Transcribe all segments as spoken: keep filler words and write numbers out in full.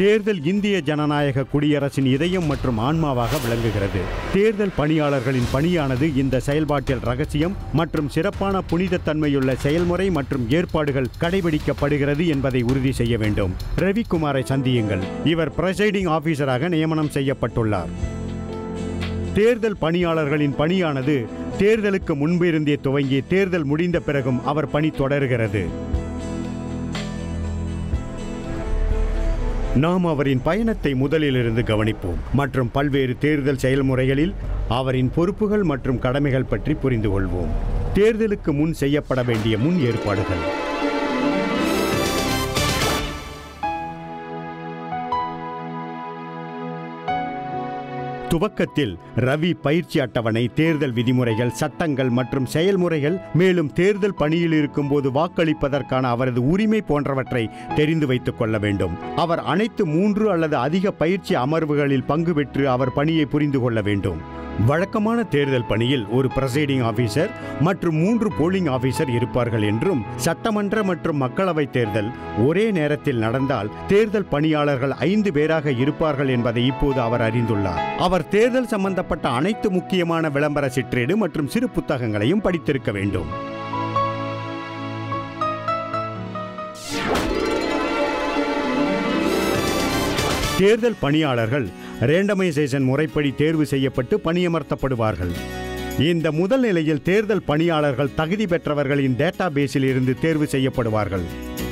தேர்தல் இந்திய ஜனநாயக குடியரசின் இதயம் மற்றும் ஆன்மாவாக விளங்குகிறது. தேர்தல் பணியாளர்களின் பணியானது இந்த செயல்பாட்டில் ரகசியம் மற்றும் சிறப்பான புனித தன்மையுள்ள செயல்முறை மற்றும் ஏற்பாடுகள் கடைபிடிக்கப்படுகிறது என்பதை உறுதி செய்ய வேண்டும். ரவிக்குமாரை சந்தியுங்கள். இவர் பிரைசைடிங் ஆபீசராக நியமனம் செய்யப்பட்டுள்ளார். தேர்தல் பணியாளர்களின் பணியானது தேர்தலுக்கு முன்பிருந்தே துவங்கி தேர்தல் முடிந்த பிறகும் அவர் பணி தொடர்கிறது. நாம் அவரின் பயணத்தை முதலிலிருந்து கவனிப்போம் மற்றும் பல்வேறு தேர்தல் செயல்முறைகளில் அவரின் பொறுப்புகள் மற்றும் கடமைகள் பற்றி புரிந்து கொள்வோம். தேர்தலுக்கு முன் செய்யப்பட வேண்டிய முன் ஏற்பாடுகள். துவக்கத்தில் ரவி பயிற்சி அட்டவணை, தேர்தல் விதிமுறைகள், சட்டங்கள் மற்றும் செயல்முறைகள், மேலும் தேர்தல் பணியில் இருக்கும்போது வாக்களிப்பதற்கான அவரது உரிமை போன்றவற்றை தெரிந்து வைத்துக் கொள்ள வேண்டும். அவர் அனைத்து மூன்று அல்லது அதிக பயிற்சி அமர்வுகளில் பங்கு பெற்று அவர் பணியை புரிந்து கொள்ள வேண்டும். வழக்கமான தேர்தல் பணியில் ஒரு பிரைசைடிங் ஆபீசர் மற்றும் மூன்று போலிங் ஆபீசர் இருப்பார்கள் என்றும், சட்டமன்ற மற்றும் மக்களவை தேர்தல் ஒரே நேரத்தில் நடந்தால் தேர்தல் பணியாளர்கள் ஐந்து பேராக இருப்பார்கள் என்பதை இப்போது அவர் அறிந்துள்ளார். அவர் தேர்தல் சம்பந்தப்பட்ட அனைத்து முக்கியமான விளம்பர சிற்றேடு மற்றும் சிறு புத்தகங்களையும் படித்திருக்க வேண்டும். தேர்தல் பணியாளர்கள் ரேண்டமைசேஷன் முறைப்படி தேர்வு செய்யப்பட்டு பணியமர்த்தப்படுவார்கள். இந்த முதல் நிலையில் தேர்தல் பணியாளர்கள் தகுதி பெற்றவர்களின் டேட்டா பேஸில் இருந்து தேர்வு செய்யப்படுவார்கள்.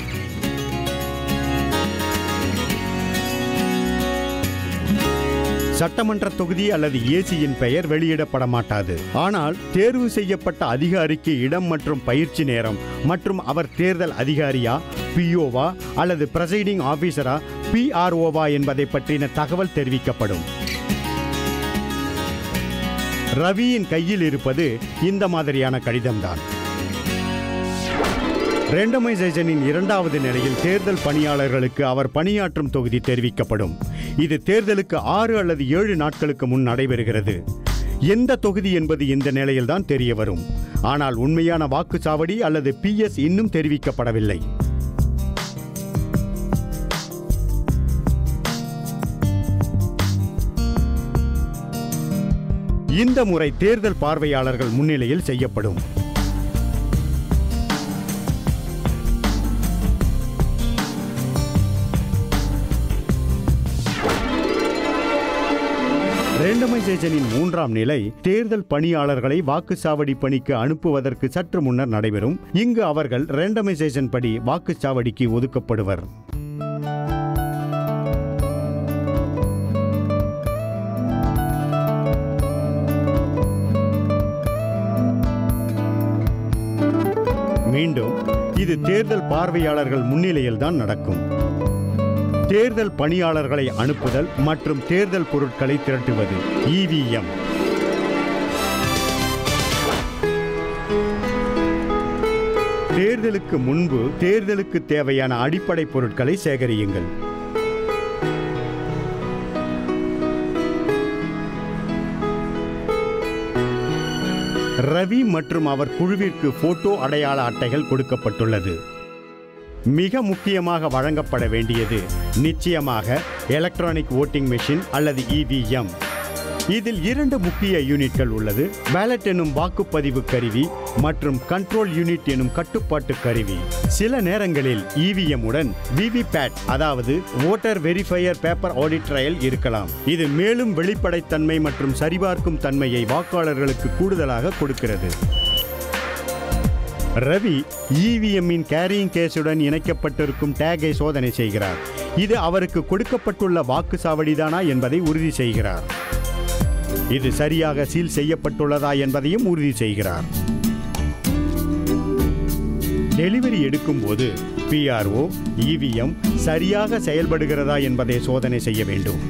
சட்டமன்ற தொகுதி அல்லது ஏசியின் பெயர் வெளியிடப்பட மாட்டாது. ஆனால் தேர்வு செய்யப்பட்ட அதிகாரிக்கு இடம் மற்றும் பயிற்சி நேரம் மற்றும் அவர் தேர்தல் அதிகாரியா, பிஓவா அல்லது பிரைசைடிங் ஆபீசரா, பிஆர்ஓவா என்பதை பற்றின தகவல் தெரிவிக்கப்படும். ரவியின் கையில் இருப்பது இந்த மாதிரியான கடிதம்தான். ரேண்டமைசேஷனின் இரண்டாவது நிலையில் தேர்தல் பணியாளர்களுக்கு அவர் பணியாற்றும் தொகுதி தெரிவிக்கப்படும். இது தேர்தலுக்கு ஆறு அல்லது ஏழு நாட்களுக்கு முன் நடைபெறுகிறது. எந்த தொகுதி என்பது இந்த நிலையில்தான் தெரிய வரும். ஆனால் உண்மையான வாக்குச்சாவடி அல்லது பிஎஸ் இன்னும் தெரிவிக்கப்படவில்லை. இந்த முறை தேர்தல் பார்வையாளர்கள் முன்னிலையில் செய்யப்படும். ரேண்டமைசேஷனின் மூன்றாம் நிலை தேர்தல் பணியாளர்களை வாக்குச்சாவடி பணிக்கு அனுப்புவதற்கு சற்று முன்னர் நடைபெறும். இங்கு அவர்கள் ரேண்டமைசேஷன் படி வாக்குச்சாவடிக்கு ஒதுக்கப்படுவர். மீண்டும் இது தேர்தல் பார்வையாளர்கள் முன்னிலையில் தான் நடக்கும். தேர்தல் பணியாளர்களை அனுப்புதல் மற்றும் தேர்தல் பொருட்களை திரட்டுவது, இவிஎம். தேர்தலுக்கு முன்பு தேர்தலுக்கு தேவையான அடிப்படை பொருட்களை சேகரியுங்கள். ரவி மற்றும் அவர் குழுவிற்கு போட்டோ அடையாள அட்டைகள் கொடுக்கப்பட்டுள்ளது. மிக முக்கியமாக வழங்கப்பட வேண்டியது நிச்சயமாக எலக்ட்ரானிக் ஓட்டிங் மெஷின் அல்லது இவிஎம். இதில் இரண்டு முக்கிய யூனிட்கள் உள்ளது. பேலட் எனும் வாக்குப்பதிவு கருவி மற்றும் கண்ட்ரோல் யூனிட் எனும் கட்டுப்பாட்டு கருவி. சில நேரங்களில் இவிஎம் உடன் விவிபேட் அதாவது voter verifier paper audit trail இருக்கலாம். இது மேலும் வெளிப்படைத்தன்மை மற்றும் சரிபார்க்கும் தன்மையை வாக்காளர்களுக்கு கூடுதலாக கொடுக்கிறது. ரவி இவிஎம்மின் கேரியிங் கேஸுடன் இணைக்கப்பட்டிருக்கும் டேகை சோதனை செய்கிறார். இது அவருக்கு கொடுக்கப்பட்டுள்ள வாக்குச்சாவடிதானா என்பதை உறுதி செய்கிறார். இது சரியாக சீல் செய்யப்பட்டுள்ளதா என்பதையும் உறுதி செய்கிறார். டெலிவரி எடுக்கும் போது பிஆர்ஓ இவிஎம் சரியாக செயல்படுகிறதா என்பதை சோதனை செய்ய வேண்டும்.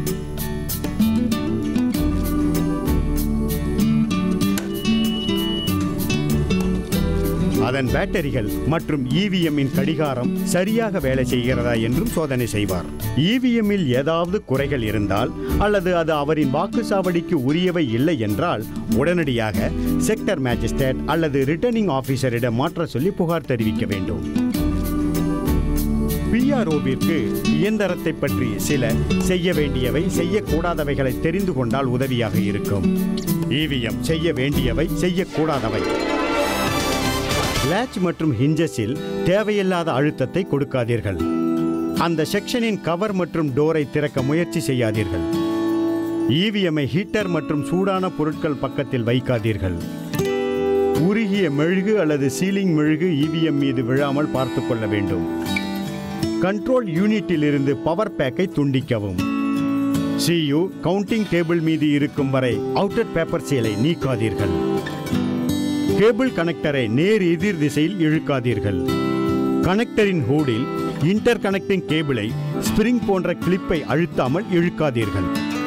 அதன் பேட்டரிகள் மற்றும் இவிஎம்மின் கடிகாரம் சரியாக வேலை செய்கிறதா என்றும் சோதனை செய்வார். இவிஎம்மில் ஏதாவது குறைகள் இருந்தால் அல்லது அது அவரின் வாக்குச்சாவடிக்கு உரியவை இல்லை என்றால் உடனடியாக செக்டர் மேஜிஸ்ட்ரேட் அல்லது ரிட்டர்னிங் ஆபீசரிடம் மாற்ற சொல்லி புகார் தெரிவிக்க வேண்டும். பிஆர்ஓவிற்கு இயந்திரத்தை பற்றி சில செய்ய வேண்டியவை செய்யக்கூடாதவைகளை தெரிந்து கொண்டால் உதவியாக இருக்கும். இவிஎம் செய்ய வேண்டியவை செய்யக்கூடாதவை. லேட்ச் மற்றும் ஹிஞ்சஸில் தேவையில்லாத அழுத்தத்தை கொடுக்காதீர்கள். அந்த செக்ஷனின் கவர் மற்றும் டோரை திறக்க முயற்சி செய்யாதீர்கள். இவிஎம்ஐ ஹீட்டர் மற்றும் சூடான பொருட்கள் பக்கத்தில் வைக்காதீர்கள். உருகிய மெழுகு அல்லது சீலிங் மெழுகு இவிஎம் மீது விழாமல் பார்த்து கொள்ள வேண்டும். கண்ட்ரோல் யூனிட்டில் இருந்து பவர் பேக்கை துண்டிக்கவும். சியு கவுண்டிங் டேபிள் மீது இருக்கும் வரை அவுட்டர் பேப்பர் சீலை நீக்காதீர்கள். கேபிள் கனெக்டரை நேர் எதிர் திசையில் இழுக்காதீர்கள். கனெக்டரின் ஹூடில் இன்டர் கனெக்டிங் கேபிளை ஸ்பிரிங் போன்ற கிளிப்பை அழுத்தாமல் இழுக்காதீர்கள்.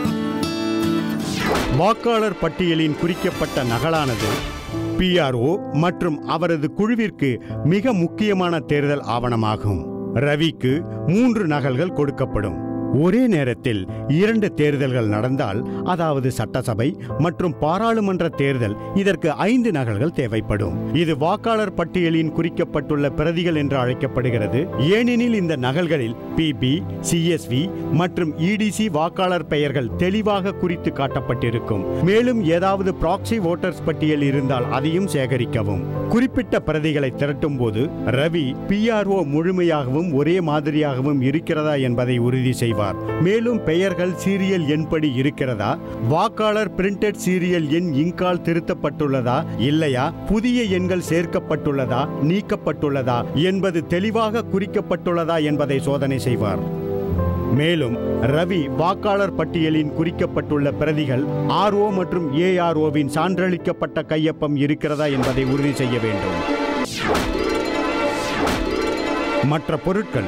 வாக்காளர் பட்டியலின் குறிக்கப்பட்ட நகலானது பிஆர்ஓ மற்றும் அவரது குழுவிற்கு மிக முக்கியமான தேர்தல் ஆவணமாகும். ரவிக்கு மூன்று நகல்கள் கொடுக்கப்படும். ஒரே நேரத்தில் இரண்டு தேர்தல்கள் நடந்தால், அதாவது சட்டசபை மற்றும் பாராளுமன்ற தேர்தல், இதற்கு ஐந்து நகல்கள் தேவைப்படும். இது வாக்காளர் பட்டியலின் குறிக்கப்பட்டுள்ள பிரதிகள் என்று அழைக்கப்படுகிறது. ஏனெனில் இந்த நகல்களில் பிபி, சிஎஸ்வி மற்றும் இடிசி வாக்காளர் பெயர்கள் தெளிவாக குறித்து காட்டப்பட்டிருக்கும். மேலும் ஏதாவது ப்ராக்ஸி வோட்டர்ஸ் பட்டியல் இருந்தால் அதையும் சேகரிக்கவும். குறிப்பிட்ட பிரதிகளை திரட்டும் போது ரவி பிஆர்ஓ முழுமையாகவும் ஒரே மாதிரியாகவும் இருக்கிறதா என்பதை உறுதி செய்வார். மேலும் பெயர்கள் சீரியல் எண்படி இருக்கிறதா, வாக்காளர் பிரிண்டட் சீரியல் எண் இங்கால் திருத்தப்பட்டுள்ளதா இல்லையா, புதிய எண்கள் சேர்க்கப்பட்டுள்ளதா நீக்கப்பட்டுள்ளதா என்பது தெளிவாக குறிக்கப்பட்டுள்ளதா என்பதை சோதனை செய்வார். மேலும் ரவி வாக்காளர் பட்டியலின் குறிக்கப்பட்டுள்ள பிரதிகள் ஆர்ஓ மற்றும் ஏஆர்ஓவின் சான்றளிக்கப்பட்ட கையொப்பம் இருக்கிறதா என்பதை உறுதி செய்ய வேண்டும். மற்ற பொருட்கள்.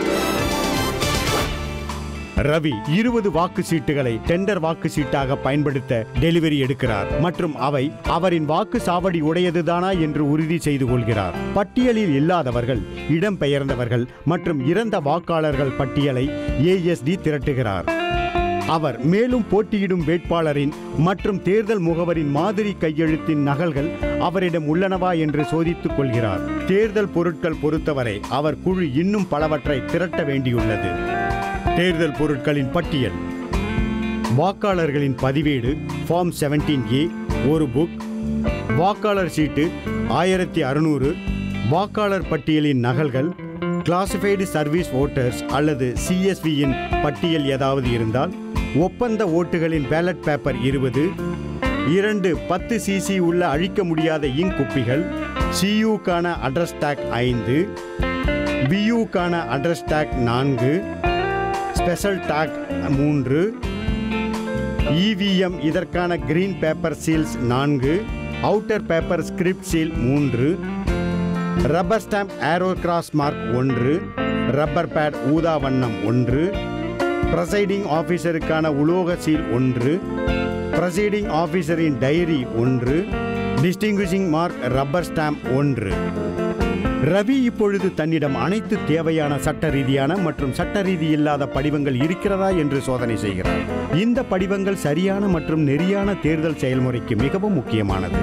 ரவி இருபது வாக்கு சீட்டுகளை டெண்டர் வாக்கு சீட்டாக பயன்படுத்த டெலிவரி எடுக்கிறார் மற்றும் அவை அவரின் வாக்கு சாவடி உடையதுதானா என்று உறுதி செய்து கொள்கிறார். பட்டியலில் இல்லாதவர்கள், இடம்பெயர்ந்தவர்கள் மற்றும் இறந்த வாக்காளர்கள் பட்டியலை ஏஎஸ்டி திரட்டுகிறார். அவர் மேலும் போட்டியிடும் வேட்பாளரின் மற்றும் தேர்தல் முகவரின் மாதிரி கையெழுத்தின் நகல்கள் அவரிடம் உள்ளனவா என்று சோதித்துக் கொள்கிறார். தேர்தல் பொருட்கள் பொறுத்தவரை அவர் குழு இன்னும் பலவற்றை திரட்ட வேண்டியுள்ளது. தேர்தல் பொருட்களின் பட்டியல். வாக்காளர்களின் பதிவேடு ஃபார்ம் செவன்டீன் ஏ ஒரு புக். வாக்காளர் சீட்டு ஆயிரத்தி அறுநூறு. வாக்காளர் பட்டியலின் நகல்கள். கிளாசிஃபைடு சர்வீஸ் ஓட்டர்ஸ் அல்லது சிஎஸ்வியின் பட்டியல் ஏதாவது இருந்தால். ஒப்பந்த ஓட்டுகளின் பேலட் பேப்பர் இருபது. இரண்டு பத்து சிசி உள்ள அழிக்க முடியாத இங்க் குப்பிகள். சியூக்கான அட்ரஸ் டேக் ஐந்து. பியூக்கான அட்ரஸ் டேக் நான்கு. ஸ்பெஷல் டாக் மூன்று. இவிஎம் இதற்கான கிரீன் பேப்பர் சீல்ஸ் நான்கு. அவுட்டர் பேப்பர் ஸ்கிரிப்ட் சீல் மூன்று. Rubber stamp arrow cross mark ஒன்று. ரப்பர் பேட் ஊதா வண்ணம் ஒன்று. பிரசைடிங் ஆஃபீஸருக்கான உலோக சீல் ஒன்று. பிரசைடிங் ஆஃபீஸரின் டைரி ஒன்று. டிஸ்டிங்விஷிங் மார்க் ரப்பர் ஸ்டாம்ப் ஒன்று. ரவி இப்பொழுது தன்னிடம் அனைத்து தேவையான சட்ட ரீதியான மற்றும் சட்ட ரீதி இல்லாத படிவங்கள் இருக்கிறதா என்று சோதனை செய்கிறார். இந்த படிவங்கள் சரியான மற்றும் நெறியான தேர்தல் செயல்முறைக்கு மிகவும் முக்கியமானது.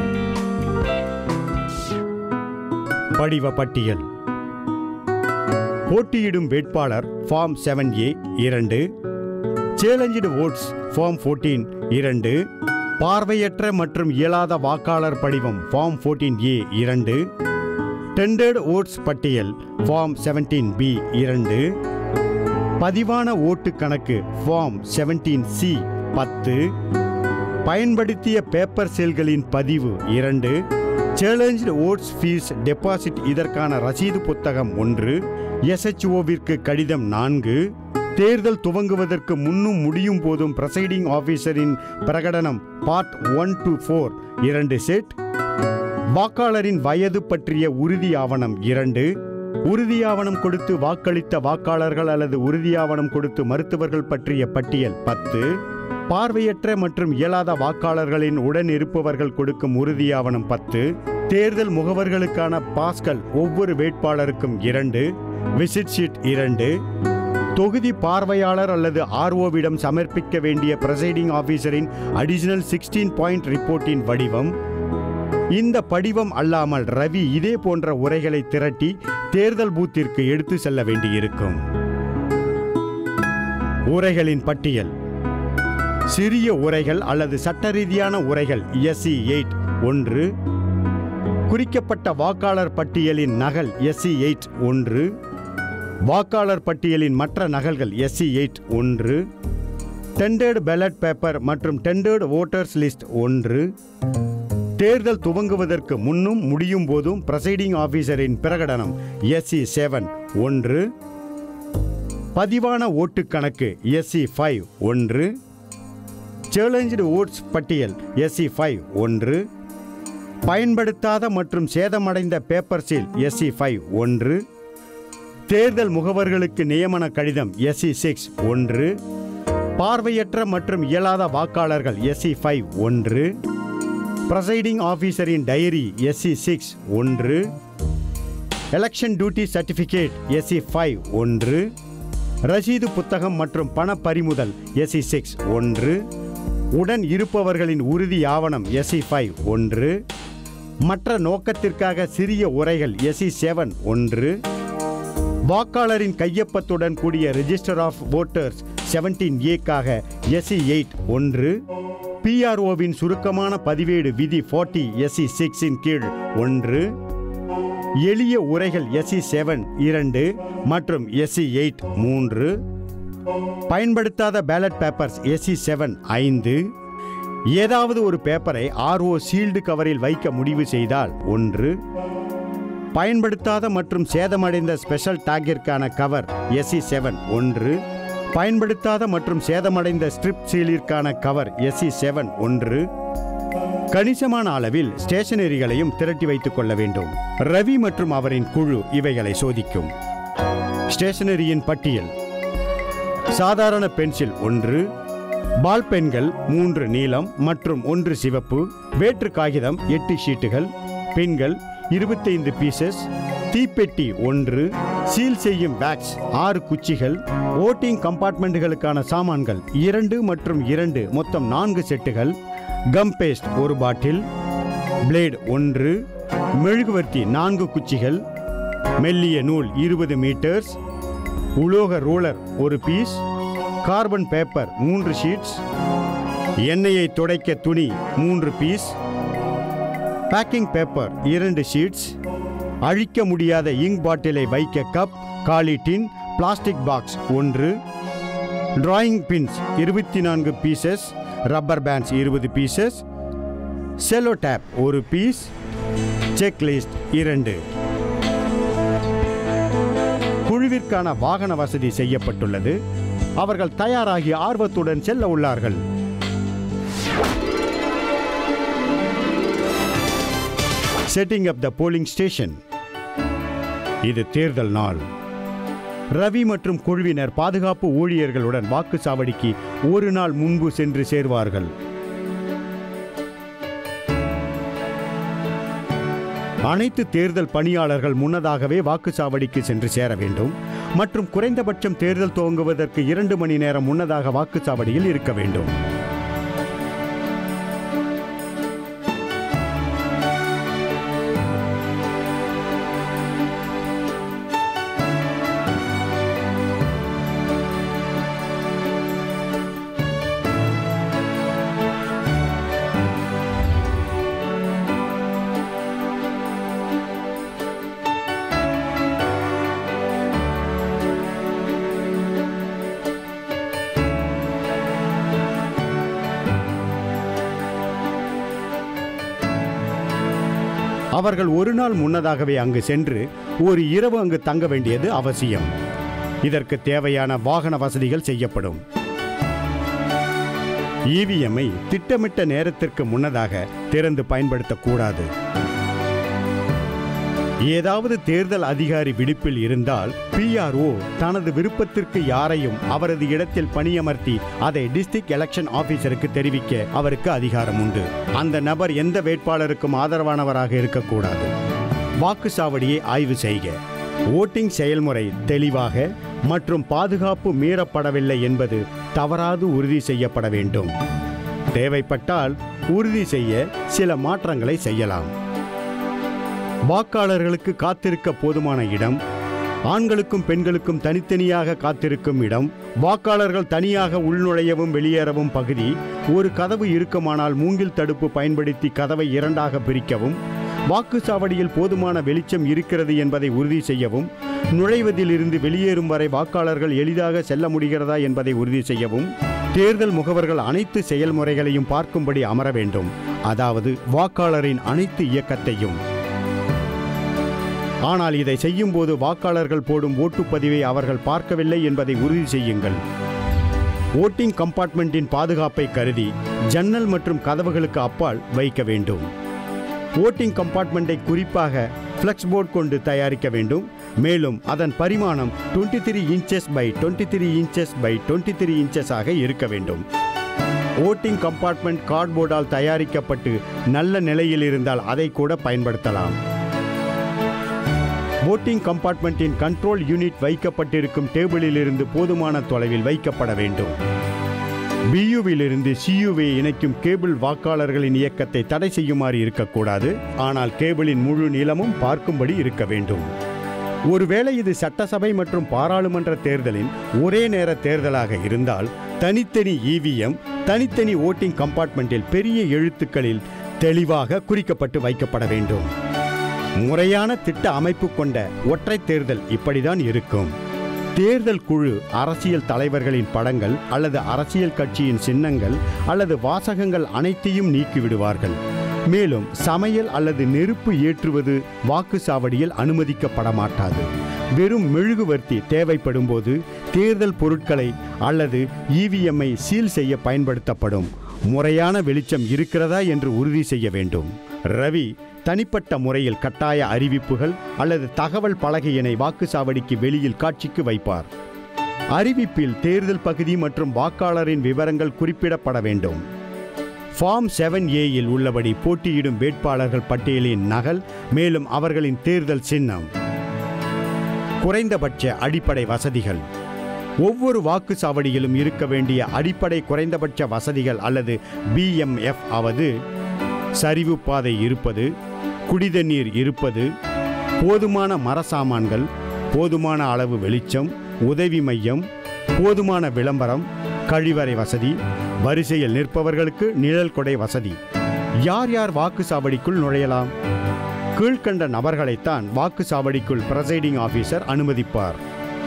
படிவ பட்டியல். போட்டியிடும் வேட்பாளர் ஃபார்ம் செவன் ஏ இரண்டு. சேலஞ்சு ஓட்ஸ் ஃபார்ம் பதினான்கு இரண்டு. பார்வையற்ற மற்றும் இயலாத வாக்காளர் படிவம் ஃபார்ம் பதினான்கு ஏ இரண்டு. டெண்டர்டு ஓட்ஸ் பட்டியல் ஃபார்ம் செவன்டீன் பி இரண்டு. பதிவான ஓட்டு கணக்கு ஃபார்ம் செவன்டீன் சி பத்து. பயன்படுத்திய பேப்பர் செல்களின் பதிவு இரண்டு. சேலஞ்சு ஓட்ஸ் ஃபீஸ் டெபாசிட் இதற்கான ரசீது புத்தகம் ஒன்று. எஸ்ஹெச்ஓவிற்கு கடிதம் நான்கு. தேர்தல் துவங்குவதற்கு முன்னும் முடியும் போதும் பிரசைடிங் ஆஃபீஸரின் பிரகடனம் பார்ட் ஒன் டு ஃபோர் இரண்டு செட். வாக்காளரின் வயது பற்றிய உறுதி ஆவணம் இரண்டு. உறுதியாவணம் கொடுத்து வாக்களித்த வாக்காளர்கள் அல்லது உறுதியாவணம் கொடுத்து மருத்துவர்கள் பற்றிய பட்டியல் பத்து. பார்வையற்ற மற்றும் இயலாத வாக்காளர்களின் உடன் இருப்பவர்கள் கொடுக்கும் உறுதியாவணம் பத்து. தேர்தல் முகவர்களுக்கான பாஸ்கள் ஒவ்வொரு வேட்பாளருக்கும் இரண்டு. விசிட் ஷீட் இரண்டு. தொகுதி பார்வையாளர் அல்லது ஆர்ஓவிடம் சமர்ப்பிக்க வேண்டிய பிரசைடிங் ஆஃபீஸரின் அடிஷனல் சிக்ஸ்டீன் பாயிண்ட் ரிப்போர்ட்டின் வடிவம். இந்த படிவம் அல்லாமல் ரவி இதே போன்ற உரைகளை திரட்டி தேர்தல் பூத்திற்கு எடுத்து செல்ல வேண்டியிருக்கும். உரைகளின் பட்டியல். சிறிய உரைகள் அல்லது சட்ட ரீதியான உரைகள் எஸ்சி எயிட் ஒன்று. குறிக்கப்பட்ட வாக்காளர் பட்டியலின் நகல் எஸ்சி எயிட் ஒன்று. வாக்காளர் பட்டியலின் மற்ற நகல்கள் எஸ்சி எயிட் ஒன்று. டெண்டர்டு பேலட் பேப்பர் மற்றும் டெண்டர்டு வோட்டர்ஸ் லிஸ்ட் ஒன்று. தேர்தல் துவங்குவதற்கு முன்னும் முடியும் போதும் பிரசைடிங் ஆபீசரின் பிரகடனம் எஸ்சி செவன் ஒன்று. பதிவான ஓட்டு கணக்கு எஸ்சி ஃபைவ் ஒன்று. சேலஞ்சு ஓட்ஸ் பட்டியல் எஸ்சி ஃபைவ் ஒன்று. பயன்படுத்தாத மற்றும் சேதமடைந்த பேப்பர் சீல் எஸ்சி ஃபைவ் ஒன்று. தேர்தல் முகவர்களுக்கு நியமன கடிதம் எஸ்சி சிக்ஸ் ஒன்று. பார்வையற்ற மற்றும் இயலாத வாக்காளர்கள் எஸ்சி ஃபைவ் ஒன்று. பிரசைடிங் ஆபீசரின் டைரி எஸ்சி சிக்ஸ் ஒன்று. Election duty certificate SC five ஒன்று. ரசீது புத்தகம் மற்றும் பண பறிமுதல் எஸ்சி சிக்ஸ் ஒன்று. உடன் இருப்பவர்களின் உறுதி ஆவணம் எஸ்சி ஃபைவ் ஒன்று. மற்ற நோக்கத்திற்காக சிறிய உரைகள் எஸ்சி செவன் ஒன்று. வாக்காளரின் கையொப்பத்துடன் கூடிய ரெஜிஸ்டர் ஆஃப் வோட்டர்ஸ் செவன்டீன் ஏக்காக எஸ்சி எயிட் ஒன்று. பிஆர்ஓவின் சுருக்கமான பதிவேடு விதி நாற்பது எஸ்சி சிக்ஸின் கீழ் ஒன்று. எளிய உரைகள் எஸ்சி செவன் இரண்டு மற்றும் எஸ்சி எயிட் மூன்று. பயன்படுத்தாத பேலட் பேப்பர்ஸ் எஸ்சி செவன் ஐந்து. ஏதாவது ஒரு பேப்பரை ஆர்ஓ சீல்டு கவரில் வைக்க முடிவு செய்தால் ஒன்று. பயன்படுத்தாத மற்றும் சேதமடைந்த ஸ்பெஷல் டாகிற்கான கவர் எஸ்சி செவன் ஒன்று. பயன்படுத்தாத மற்றும் சேதமடைந்த ஸ்ட்ரிப் சீலிற்கான கவர் எஸ்சி செவன் ஒன்று. கணிசமான அளவில் ஸ்டேஷனரிகளையும் திரட்டி வைத்துக் கொள்ள வேண்டும். ரவி மற்றும் அவரின் குழு இவைகளை சோதிக்கும். ஸ்டேஷனரியின் பட்டியல். சாதாரண பென்சில் ஒன்று. பால் பென்கள் மூன்று நீலம் மற்றும் ஒன்று சிவப்பு. வேற்று காகிதம் எட்டு ஷீட்டுகள். பென்கள் இருபத்தைந்து பீசஸ். தீப்பெட்டி ஒன்று. சீல் செய்யும் வேக்ஸ் ஆறு குச்சிகள். ஓட்டிங் கம்பார்ட்மெண்ட்டுகளுக்கான சாமான்கள் இரண்டு மற்றும் இரண்டு மொத்தம் நான்கு செட்டுகள். கம் பேஸ்ட் ஒரு பாட்டில். பிளேட் ஒன்று. மெழுகுவர்த்தி நான்கு குச்சிகள். மெல்லிய நூல் இருபது மீட்டர்ஸ். உலோக ரோலர் ஒரு பீஸ். கார்பன் பேப்பர் மூன்று ஷீட்ஸ். எண்ணெயை துடைக்க துணி மூன்று பீஸ். பேக்கிங் பேப்பர் இரண்டு ஷீட்ஸ். அழிக்க முடியாத இங்க் பாட்டிலை வைக்க கப் காலி டின் பிளாஸ்டிக் பாக்ஸ் ஒன்று. டிராயிங் பின்ஸ் இருபத்தி நான்கு பீசஸ். ரப்பர் பேண்ட்ஸ் இருபது பீசஸ். செலோ டேப் ஒரு பீஸ். செக்லிஸ்ட் இரண்டு. குழுவிற்கான வாகன வசதி செய்யப்பட்டுள்ளது. அவர்கள் தயாராகி ஆர்வத்துடன் செல்ல உள்ளார்கள். Setting up the polling station. இது தேர்தல் நாள். ரவி மற்றும் குழுவினர் பாதுகாப்பு ஊழியர்களுடன் வாக்குச்சாவடிக்கு ஒரு நாள் முன்பு சென்று சேர்வார்கள். அனைத்து தேர்தல் பணியாளர்கள் முன்னதாகவே வாக்குச்சாவடிக்கு சென்று சேர வேண்டும் மற்றும் குறைந்தபட்சம் தேர்தல் துவங்குவதற்கு இரண்டு மணி நேரம் முன்னதாக வாக்குச்சாவடியில் இருக்க வேண்டும். அவர்கள் ஒரு நாள் முன்னதாகவே அங்கு சென்று ஒரு இரவு அங்கு தங்க வேண்டியது அவசியம். இதற்கு தேவையான வாகன வசதிகள் செய்யப்படும். இவிஎம்ஐ திட்டமிட்ட நேரத்திற்கு முன்னதாக திறந்து பயன்படுத்தக்கூடாது. ஏதாவது தேர்தல் அதிகாரி விடுப்பில் இருந்தால் பிஆர்ஓ தனது விருப்பத்திற்கு யாரையும் அவரது இடத்தில் பணியமர்த்தி அதை டிஸ்ட்ரிக்ட் எலெக்ஷன் ஆபீசருக்கு தெரிவிக்க அவருக்கு அதிகாரம் உண்டு. அந்த நபர் எந்த வேட்பாளருக்கும் ஆதரவானவராக இருக்கக்கூடாது. வாக்குச்சாவடியை ஆய்வு செய்க. ஓட்டிங் செயல்முறை தெளிவாக மற்றும் பாதுகாப்பு மீறப்படவில்லை என்பது தவறாது உறுதி செய்யப்பட வேண்டும். தேவைப்பட்டால் உறுதி செய்ய சில மாற்றங்களை செய்யலாம். வாக்காளர்களுக்கு காத்திருக்க போதுமான இடம், ஆண்களுக்கும் பெண்களுக்கும் தனித்தனியாக காத்திருக்கும் இடம், வாக்காளர்கள் தனியாக உள்நுழையவும் வெளியேறவும் பகுதி, ஒரு கதவு இருக்குமானால் மூங்கில் தடுப்பு பயன்படுத்தி கதவை இரண்டாக பிரிக்கவும், வாக்குச்சாவடியில் போதுமான வெளிச்சம் இருக்கிறது என்பதை உறுதி செய்யவும், நுழைவதிலிருந்து வெளியேறும் வரை வாக்காளர்கள் எளிதாக செல்ல முடிகிறதா என்பதை உறுதி செய்யவும், தேர்தல் முகவர்கள் அனைத்து செயல்முறைகளையும் பார்க்கும்படி அமர வேண்டும். அதாவது வாக்காளரின் அனைத்து இயக்கத்தையும். ஆனால் இதை செய்யும் போது வாக்காளர்கள் போடும் ஓட்டுப்பதிவை அவர்கள் பார்க்கவில்லை என்பதை உறுதி செய்யுங்கள். ஓட்டிங் கம்பார்ட்மெண்ட்டின் பாதுகாப்பை கருதி ஜன்னல் மற்றும் கதவுகளுக்கு அப்பால் வைக்க வேண்டும். ஓட்டிங் கம்பார்ட்மெண்ட்டை குறிப்பாக ஃப்ளெக்ஸ் போர்டு கொண்டு தயாரிக்க வேண்டும். மேலும் அதன் பரிமாணம் இருபத்தி மூன்று இன்ச்சஸ் பை இருபத்தி மூன்று இன்ச்சஸ் பை இருபத்தி மூன்று இன்ச்சஸ் ஆக இருக்க வேண்டும். ஓட்டிங் கம்பார்ட்மெண்ட் கார்ட்போர்டால் தயாரிக்கப்பட்டு நல்ல நிலையில் இருந்தால் அதை கூட பயன்படுத்தலாம். ஓட்டிங் கம்பார்ட்மெண்ட்டின் கண்ட்ரோல் யூனிட் வைக்கப்பட்டிருக்கும் டேபிளில் இருந்து போதுமான தொலைவில் வைக்கப்பட வேண்டும். பியூவிலிருந்து சியூவை இணைக்கும் கேபிள் வாக்காளர்களின் இயக்கத்தை தடை செய்யுமாறு இருக்கக்கூடாது. ஆனால் கேபிளின் முழு நீளமும் பார்க்கும்படி இருக்க வேண்டும். ஒருவேளை இது சட்டசபை மற்றும் பாராளுமன்ற தேர்தலின் ஒரே நேர தேர்தலாக இருந்தால் தனித்தனி இவிஎம் தனித்தனி ஓட்டிங் கம்பார்ட்மெண்ட்டில் பெரிய எழுத்துக்களில் தெளிவாக குறிக்கப்பட்டு வைக்கப்பட வேண்டும். முறையான திட்ட அமைப்பு கொண்ட ஒற்றை தேர்தல் இப்படிதான் இருக்கும். தேர்தல் குழு அரசியல் தலைவர்களின் படங்கள் அல்லது அரசியல் கட்சியின் சின்னங்கள் அல்லது வாசகங்கள் அனைத்தையும் நீக்கிவிடுவார்கள். மேலும் சமையல் அல்லது நெருப்பு ஏற்றுவது வாக்குச்சாவடியில் அனுமதிக்கப்பட மாட்டாது. வெறும் மெழுகுவர்த்தி தேவைப்படும் போது தேர்தல் பொருட்களை அல்லது இவிஎம்ஐ சீல் செய்ய பயன்படுத்தப்படும். முறையான வெளிச்சம் இருக்கிறதா என்று உறுதி செய்ய வேண்டும். ரவி தனிப்பட்ட முறையில் கட்டாய அறிவிப்புகள் அல்லது தகவல் பலகையினை வாக்குச்சாவடிக்கு வெளியில் காட்சிக்கு வைப்பார். அறிவிப்பில் தேர்தல் பகுதி மற்றும் வாக்காளரின் விவரங்கள் குறிப்பிடப்பட வேண்டும். ஃபார்ம் செவன் ஏயில் உள்ளபடி போட்டியிடும் வேட்பாளர்கள் பட்டியலின் நகல், மேலும் அவர்களின் தேர்தல் சின்னம். குறைந்தபட்ச அடிப்படை வசதிகள். ஒவ்வொரு வாக்குச்சாவடியிலும் இருக்க வேண்டிய அடிப்படை குறைந்தபட்ச வசதிகள் அல்லது பிஎம்எஃப் ஆவது சரிவு பாதை இருப்பது, குடிதண்ணீர் இருப்பது, போதுமான மரசாமான்கள், போதுமான அளவு வெளிச்சம், உதவி மையம், போதுமான விளம்பரம், கழிவறை வசதி, வரிசையில் நிற்பவர்களுக்கு நிழல் கொடை வசதி. யார் யார் வாக்குச்சாவடிக்குள் நுழையலாம்? கீழ்கண்ட நபர்களைத்தான் வாக்குச்சாவடிக்குள் பிரசைடிங் ஆபீசர் அனுமதிப்பார்.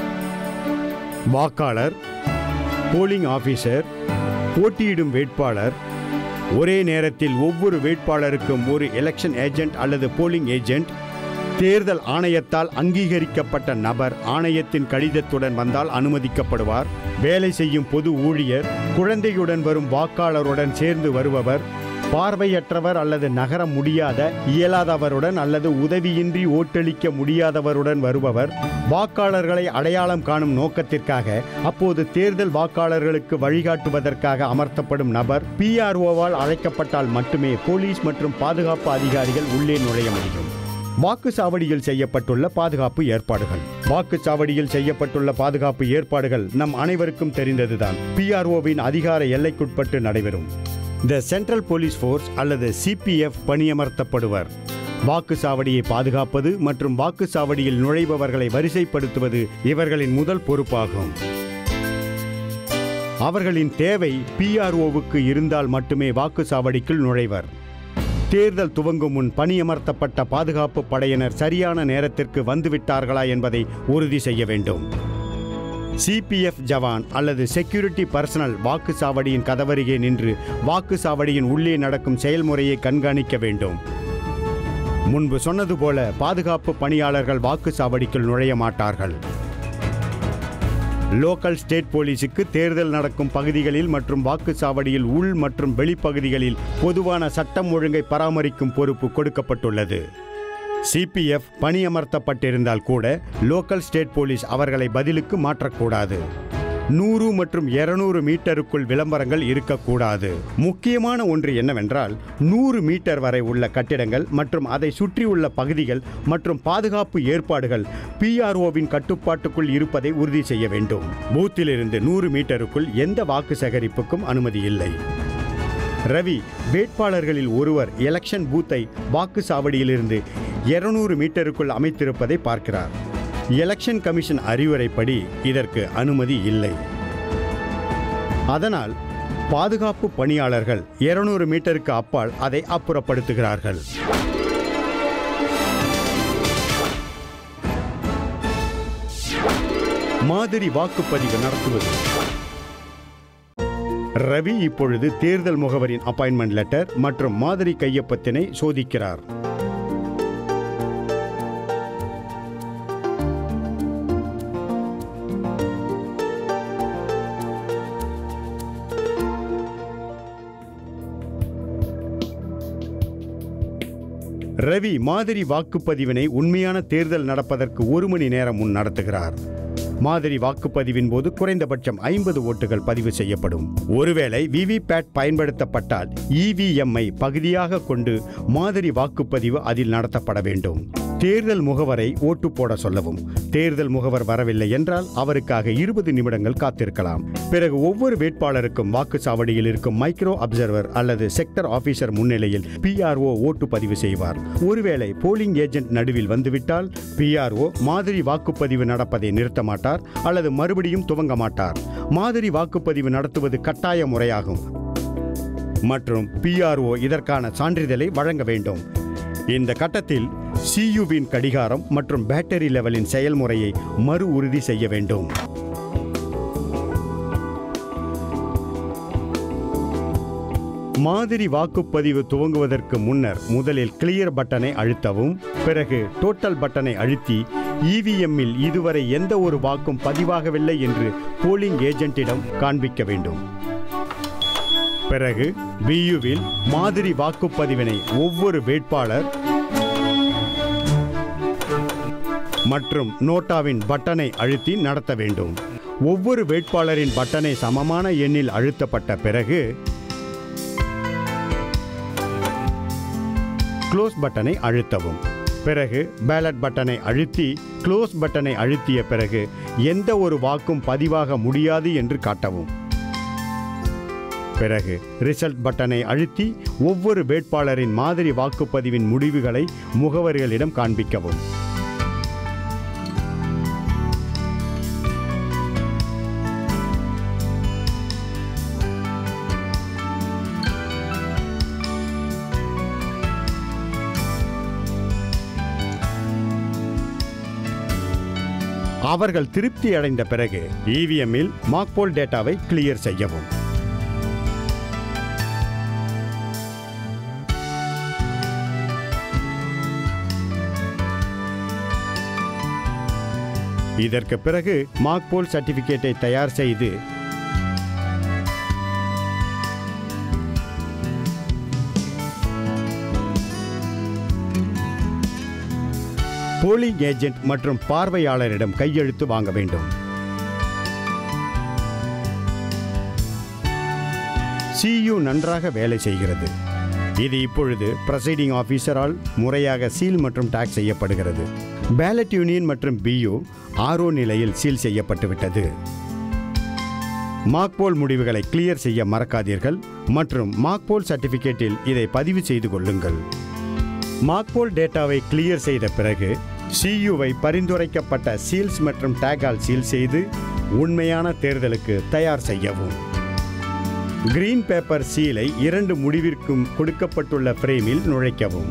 வாக்காளர், போலிங் ஆபீசர், போட்டியிடும் வேட்பாளர், ஒரே நேரத்தில் ஒவ்வொரு வேட்பாளருக்கும் ஒரு எலெக்ஷன் ஏஜென்ட் அல்லது போலிங் ஏஜென்ட், தேர்தல் ஆணையத்தால் அங்கீகரிக்கப்பட்ட நபர் ஆணையத்தின் கடிதத்துடன் வந்தால் அனுமதிக்கப்படுவார். வேலை செய்யும் பொது ஊழியர், குழந்தையுடன் வரும் வாக்காளருடன் சேர்ந்து வருபவர், பார்வையற்றவர் அல்லது நகர முடியாத இயலாதவருடன் அல்லது உதவியின்றி ஓட்டளிக்க முடியாதவருடன் வருபவர், வாக்காளர்களை அடையாளம் காணும் நோக்கத்திற்காக அப்போது தேர்தல் வாக்காளர்களுக்கு வழிகாட்டுவதற்காக அமர்த்தப்படும் நபர், பிஆர்ஓவால் அழைக்கப்பட்டால் மட்டுமே போலீஸ் மற்றும் பாதுகாப்பு அதிகாரிகள் உள்ளே நுழைய முடியும். வாக்குச்சாவடியில் செய்யப்பட்டுள்ள பாதுகாப்பு ஏற்பாடுகள். வாக்குச்சாவடியில் செய்யப்பட்டுள்ள பாதுகாப்பு ஏற்பாடுகள் நம் அனைவருக்கும் தெரிந்ததுதான். பிஆர்ஓவின் அதிகார எல்லைக்குட்பட்டு நடைபெறும். த சென்ட்ரல் போலீஸ் ஃபோர்ஸ் அல்லது சிபிஎஃப் பணியமர்த்தப்படுவர். வாக்குச்சாவடியை பாதுகாப்பது மற்றும் வாக்குச்சாவடியில் நுழைபவர்களை வரிசைப்படுத்துவது இவர்களின் முதல் பொறுப்பாகும். அவர்களின் தேவை பிஆர்ஓவுக்கு இருந்தால் மட்டுமே வாக்குச்சாவடிக்குள் நுழைவர். தேர்தல் துவங்கும் முன் பணியமர்த்தப்பட்ட பாதுகாப்பு படையினர் சரியான நேரத்திற்கு வந்துவிட்டார்களா என்பதை உறுதி செய்ய வேண்டும். சிபிஎஃப் ஜவான் அல்லது செக்யூரிட்டி பர்சனல் வாக்குச்சாவடியின் கதவருகே நின்று வாக்குச்சாவடியின் உள்ளே நடக்கும் செயல்முறையை கண்காணிக்க வேண்டும். முன்பு சொன்னது போல பாதுகாப்பு பணியாளர்கள் வாக்குச்சாவடிக்குள் நுழைய மாட்டார்கள். லோக்கல் ஸ்டேட் போலீஸுக்கு தேர்தல் நடக்கும் பகுதிகளில் மற்றும் வாக்குச்சாவடியில் உள் மற்றும் வெளிப்பகுதிகளில் பொதுவான சட்டம் ஒழுங்கை பராமரிக்கும் பொறுப்பு கொடுக்கப்பட்டுள்ளது. சிபிஎஃப் பணியமர்த்தப்பட்டிருந்தால் கூட லோக்கல் ஸ்டேட் போலீஸ் அவர்களை பதிலுக்கு மாற்றக்கூடாது. நூறு மற்றும் இருநூறு மீட்டருக்குள் விளம்பரங்கள் இருக்கக்கூடாது. முக்கியமான ஒன்று என்னவென்றால் நூறு மீட்டர் வரை உள்ள கட்டிடங்கள் மற்றும் அதை சுற்றியுள்ள பகுதிகள் மற்றும் பாதுகாப்பு ஏற்பாடுகள் பிஆர்ஓவின் கட்டுப்பாட்டுக்குள் இருப்பதை உறுதி செய்ய வேண்டும். பூத்திலிருந்து நூறு மீட்டருக்குள் எந்த வாக்கு சேகரிப்புக்கும் அனுமதி இல்லை. ரவி வேட்பாளர்களில் ஒருவர் எலெக்ஷன் பூத்தை வாக்குச்சாவடியிலிருந்து இருநூறு மீட்டருக்குள் அமைத்திருப்பதை பார்க்கிறார். எலெக்ஷன் கமிஷன் அறிவுரைப்படி இதற்கு அனுமதி இல்லை. அதனால் பாதுகாப்பு பணியாளர்கள் இருநூறு மீட்டருக்கு அப்பால் அதை அப்புறப்படுத்துகிறார்கள். மாதிரி வாக்குப்பதிவு நடத்துவது. ரவி இப்பொழுது தேர்தல் முகவரின் அப்பாயின்மெண்ட் லெட்டர் மற்றும் மாதிரி கையொப்பத்தினை சோதிக்கிறார். ரவி மாதிரி வாக்குப்பதிவினை உண்மையான தேர்தல் நடப்பதற்கு ஒரு மணி நேரம் முன் நடத்துகிறார். மாதிரி வாக்குப்பதிவின் போது குறைந்தபட்சம் ஐம்பது ஓட்டுகள் பதிவு செய்யப்படும். ஒருவேளை விவிபேட் பயன்படுத்தப்பட்டால் இவிஎம்ஐ பகுதியாக கொண்டு மாதிரி வாக்குப்பதிவு அதில் நடத்தப்பட வேண்டும். தேர்தல் முகவரை ஓட்டு போட சொல்லவும். தேர்தல் முகவர் வரவில்லை என்றால் அவருக்காக இருபது நிமிடங்கள் காத்திருக்கலாம். பிறகு ஒவ்வொரு வேட்பாளருக்கும் வாக்குச்சாவடியில் இருக்கும் மைக்ரோ அப்சர்வர் அல்லது செக்டர் ஆபீசர் முன்னிலையில் பிஆர்ஓ ஓட்டு பதிவு செய்வார். ஒருவேளை போலிங் ஏஜென்ட் நடுவில் வந்துவிட்டால் பிஆர்ஓ மாதிரி வாக்குப்பதிவு நடப்பதை நிறுத்த மாட்டார் அல்லது மறுபடியும் துவங்க மாட்டார். மாதிரி வாக்குப்பதிவு நடத்துவது கட்டாய முறையாகும் மற்றும் பிஆர்ஓ இதற்கான சான்றிதழை வழங்க வேண்டும். இந்த கட்டத்தில் சியுவின் கடிகாரம் மற்றும் பேட்டரி லெவலின் செயல்முறையை மறு உறுதி செய்ய வேண்டும். மாதிரி வாக்குப்பதிவு துவங்குவதற்கு முன்னர் முதலில் கிளியர் பட்டனை அழுத்தவும். பிறகு டோட்டல் பட்டனை அழுத்தி இவிஎம்மில் இதுவரை எந்த ஒரு வாக்கும் பதிவாகவில்லை என்று போலிங் ஏஜென்ட்டிடம் காண்பிக்க வேண்டும். பிறகு பியுவில் மாதிரி வாக்குப்பதிவினை ஒவ்வொரு வேட்பாளர் மற்றும் நோட்டாவின் பட்டனை அழுத்தி நடத்த வேண்டும். ஒவ்வொரு வேட்பாளரின் பட்டனை சமமான எண்ணில் அழுத்தப்பட்ட பிறகு க்ளோஸ் பட்டனை அழுத்தவும். பிறகு பேலட் பட்டனை அழுத்தி க்ளோஸ் பட்டனை அழுத்திய பிறகு எந்த ஒரு வாக்கும் பதிவாக முடியாது என்று காட்டவும். பிறகு ரிசல்ட் பட்டனை அழுத்தி ஒவ்வொரு வேட்பாளரின் மாதிரி வாக்குப்பதிவின் முடிவுகளை முகவர்களிடம் காண்பிக்கவும். அவர்கள் திருப்தி அடைந்த பிறகு இவிஎம்மில் மாக்போல் டேட்டாவை கிளியர் செய்யவும். இதற்கு பிறகு மாக்போல் சர்டிபிகேட்டை தயார் செய்து போலிங் ஏஜென்ட் மற்றும் பார்வையாளரிடம் கையெழுத்து வாங்க வேண்டும். சியு நன்றாக வேலை செய்கிறது. இது இப்பொழுது பிரசைடிங் ஆபீசரால் முறையாக சீல் மற்றும் டாக் செய்யப்படுகிறது. பேலட் யூனியன் மற்றும் பியு ஆர்ஓ நிலையில் சீல் செய்யப்பட்டுவிட்டது. மாக்போல் முடிவுகளை கிளியர் செய்ய மறக்காதீர்கள் மற்றும் மாக்போல் சர்டிபிகேட்டில் இதை பதிவு செய்து கொள்ளுங்கள். மாக்போல் டேட்டாவை கிளியர் செய்த பிறகு சியுவை பரிந்துரைக்கப்பட்ட சீல்ஸ் மற்றும் டேகால் சீல் செய்து உண்மையான தேர்தலுக்கு தயார் செய்யவும். கிரீன் பேப்பர் சீலை இரண்டு முடிவிற்கும் கொடுக்கப்பட்டுள்ள ஃப்ரேமில் நுழைக்கவும்.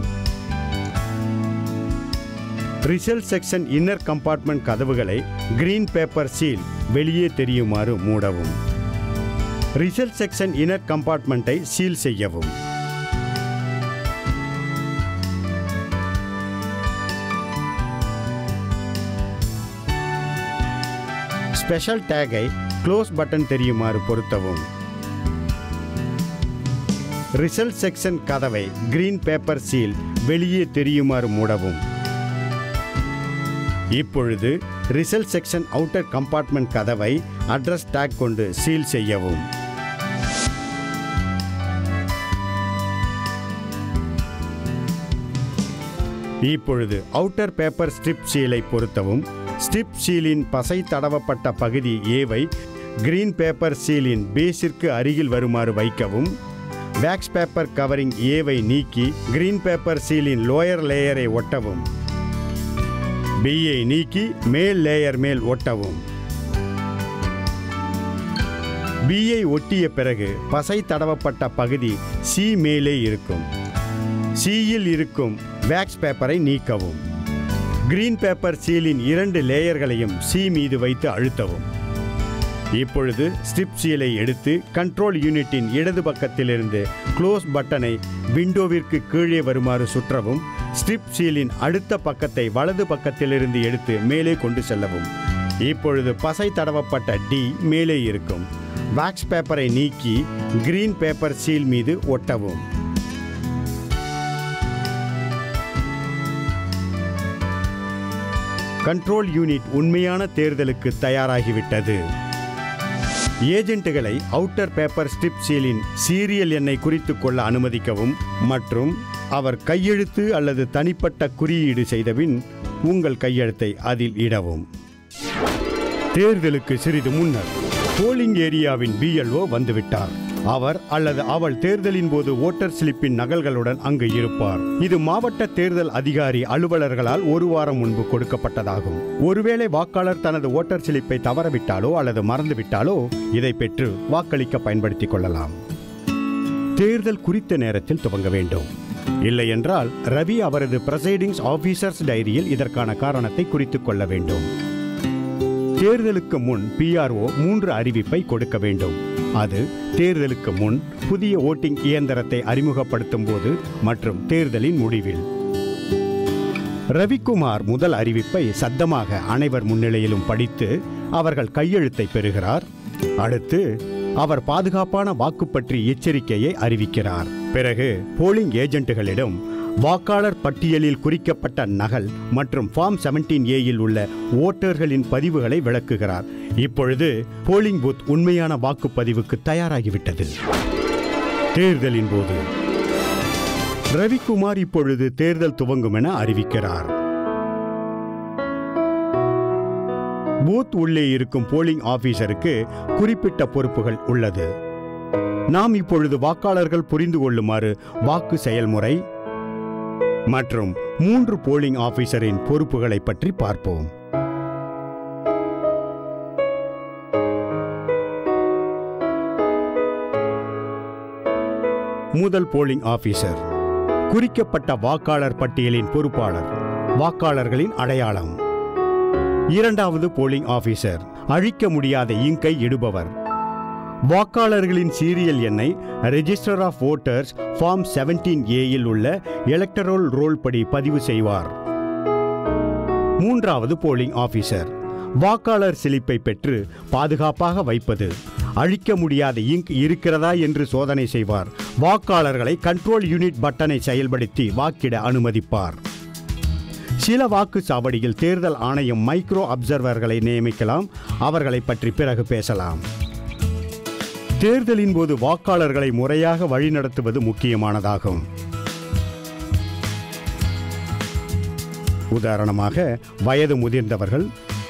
ரிசல்ட் செக்ஷன் இன்னர் கம்பார்ட்மெண்ட் கதவுகளை கிரீன் பேப்பர் சீல் வெளியே தெரியுமாறு மூடவும். ரிசல்ட் செக்ஷன் இன்னர் கம்பார்ட்மெண்ட்டை சீல் செய்யவும். ஸ்பெஷல் டேகை க்ளோஸ் பட்டன் தெரியுமாறு பொருத்தவும். ரிசல்ட் செக்ஷன் கதவை கிரீன் பேப்பர் சீல் வெளியே தெரியுமாறு மூடவும். இப்பொழுது ரிசல்ட் செக்ஷன் அவுட்டர் கம்பார்ட்மெண்ட் கதவை அட்ரஸ் டேக் கொண்டு சீல் செய்யவும். இப்பொழுது அவுட்டர் பேப்பர் ஸ்ட்ரிப் சீலை பொருத்தவும். ஸ்ட்ரிப் சீலின் பசை தடவப்பட்ட பகுதி ஏவை கிரீன் பேப்பர் சீலின் பேஸிற்கு அருகில் வருமாறு வைக்கவும். வேக்ஸ் பேப்பர் கவரிங் ஏவை நீக்கி கிரீன் பேப்பர் சீலின் லோயர் லேயரை ஒட்டவும். பியை நீக்கி மேல் லேயர் மேல் ஒட்டவும். பியை ஒட்டிய பிறகு பசை தடவப்பட்ட பகுதி சி மேலே இருக்கும். சியில் இருக்கும் வேக்ஸ் பேப்பரை நீக்கவும். கிரீன் பேப்பர் சீலின் இரண்டு லேயர்களையும் சி மீது வைத்து அழுத்தவும். இப்பொழுது ஸ்ட்ரிப் சீலை எடுத்து கண்ட்ரோல் யூனிட்டின் இடது பக்கத்திலிருந்து க்ளோஸ் பட்டனை விண்டோவிற்கு கீழே வருமாறு சுற்றவும். ஸ்ட்ரிப் சீலின் அடுத்த பக்கத்தை வலது பக்கத்திலிருந்து எடுத்து மேலே கொண்டு செல்லவும். இப்பொழுது பசை தடவப்பட்ட டி மேலே இருக்கும். வேக்ஸ் பேப்பரை நீக்கி கிரீன் பேப்பர் சீல் மீது ஒட்டவும். கண்ட்ரோல் யூனிட் உண்மையான தேர்தலுக்கு தயாராகிவிட்டது. ஏஜென்ட்டுகளை அவுட்டர் பேப்பர் ஸ்ட்ரிப் சீலின் சீரியல் எண்ணை குறித்துக் கொள்ள அனுமதிக்கவும் மற்றும் அவர் கையெழுத்து அல்லது தனிப்பட்ட குறியீடு செய்தபின் உங்கள் கையெழுத்தை அதில் இடவும். தேர்தலுக்கு சிறிது முன்னர் போலிங் ஏரியாவின் பிஎல்ஓ வந்துவிட்டார். அவர் அல்லது அவள் தேர்தலின் போது ஓட்டர் ஸ்லிப்பின் நகல்களுடன் அங்கு இருப்பார். இது மாவட்ட தேர்தல் அதிகாரி அலுவலர்களால் ஒரு வாரம் முன்பு கொடுக்கப்பட்டதாகும். ஒருவேளை வாக்காளர் தனது ஓட்டர் ஸ்லிப்பை தவறவிட்டாலோ அல்லது மறந்துவிட்டாலோ இதை பெற்று வாக்களிக்க பயன்படுத்திக் கொள்ளலாம். தேர்தல் குறித்த நேரத்தில் துவங்க வேண்டும். இல்லையென்றால் ரவி அவரது பிரசைடிங் ஆபீசர்ஸ் டைரியில் இதற்கான காரணத்தை குறித்துக் கொள்ள வேண்டும். தேர்தலுக்கு முன் பிஆர்ஓ மூன்று அறிவிப்பை கொடுக்க வேண்டும். அது தேர்தலுக்கு முன், புதிய ஓட்டிங் இயந்திரத்தை அறிமுகப்படுத்தும் போது மற்றும் தேர்தலின் முடிவில். ரவிக்குமார் முதல் அறிவிப்பை சத்தமாக அனைவர் முன்னிலையிலும் படித்து அவர்கள் கையெழுத்தை பெறுகிறார். அடுத்து அவர் பாதுகாப்பான வாக்கு பற்றி எச்சரிக்கையை அறிவிக்கிறார். பிறகு போலிங் ஏஜென்ட்டுகளிடம் வாக்காளர் பட்டியலில் குறிக்கப்பட்ட நகல் மற்றும் ஃபார்ம் செவன்டீன் ஏயில் உள்ள ஓட்டர்களின் பதிவுகளை விளக்குகிறார். இப்பொழுது போலிங் பூத் உண்மையான வாக்குப்பதிவுக்கு தயாராகிவிட்டது. தேர்தலின் போது ரவிக்குமார் இப்பொழுது தேர்தல் துவங்கும் என அறிவிக்கிறார். பூத் உள்ளே இருக்கும் போலிங் ஆபீசருக்கு குறிப்பிட்ட பொறுப்புகள் உள்ளது. நாம் இப்பொழுது வாக்காளர்கள் புரிந்து கொள்ளுமாறு வாக்கு செயல்முறை மற்றும் மூன்று போலிங் ஆபீசரின் பொறுப்புகளை பற்றி பார்ப்போம். முதல் போலிங் ஆபீசர் குறிக்கப்பட்ட வாக்காளர் பட்டியலின் பொறுப்பாளர், வாக்காளர்களின் அடையாளம். இரண்டாவது போலிங் ஆபீசர் அழிக்க முடியாத இங்கை இடுபவர். வாக்காளர்களின் சீரியல் எண்ணை register of voters form seventeen ஏயில் உள்ள எலக்டரல் ரோல் படி பதிவு செய்வார். மூன்றாவது போலிங் ஆபீசர் வாக்காளர் சிலிப்பை பெற்று பாதுகாப்பாக வைப்பது. அழிக்க முடியாத இங்க் இருக்கிறதா என்று சோதனை செய்வார். வாக்காளர்களை கண்ட்ரோல் யூனிட் பட்டனை செயல்படுத்தி வாக்கிட அனுமதிப்பார். சில வாக்கு சாவடியில் தேர்தல் ஆணையம் மைக்ரோ அப்சர்வர்களை நியமிக்கலாம். அவர்களை பற்றி பிறகு பேசலாம். தேர்தலின் போது வாக்காளர்களை முறையாக வழிநடத்துவது முக்கியமானதாகும். உதாரணமாக வயது முதிர்ந்தவர்கள்,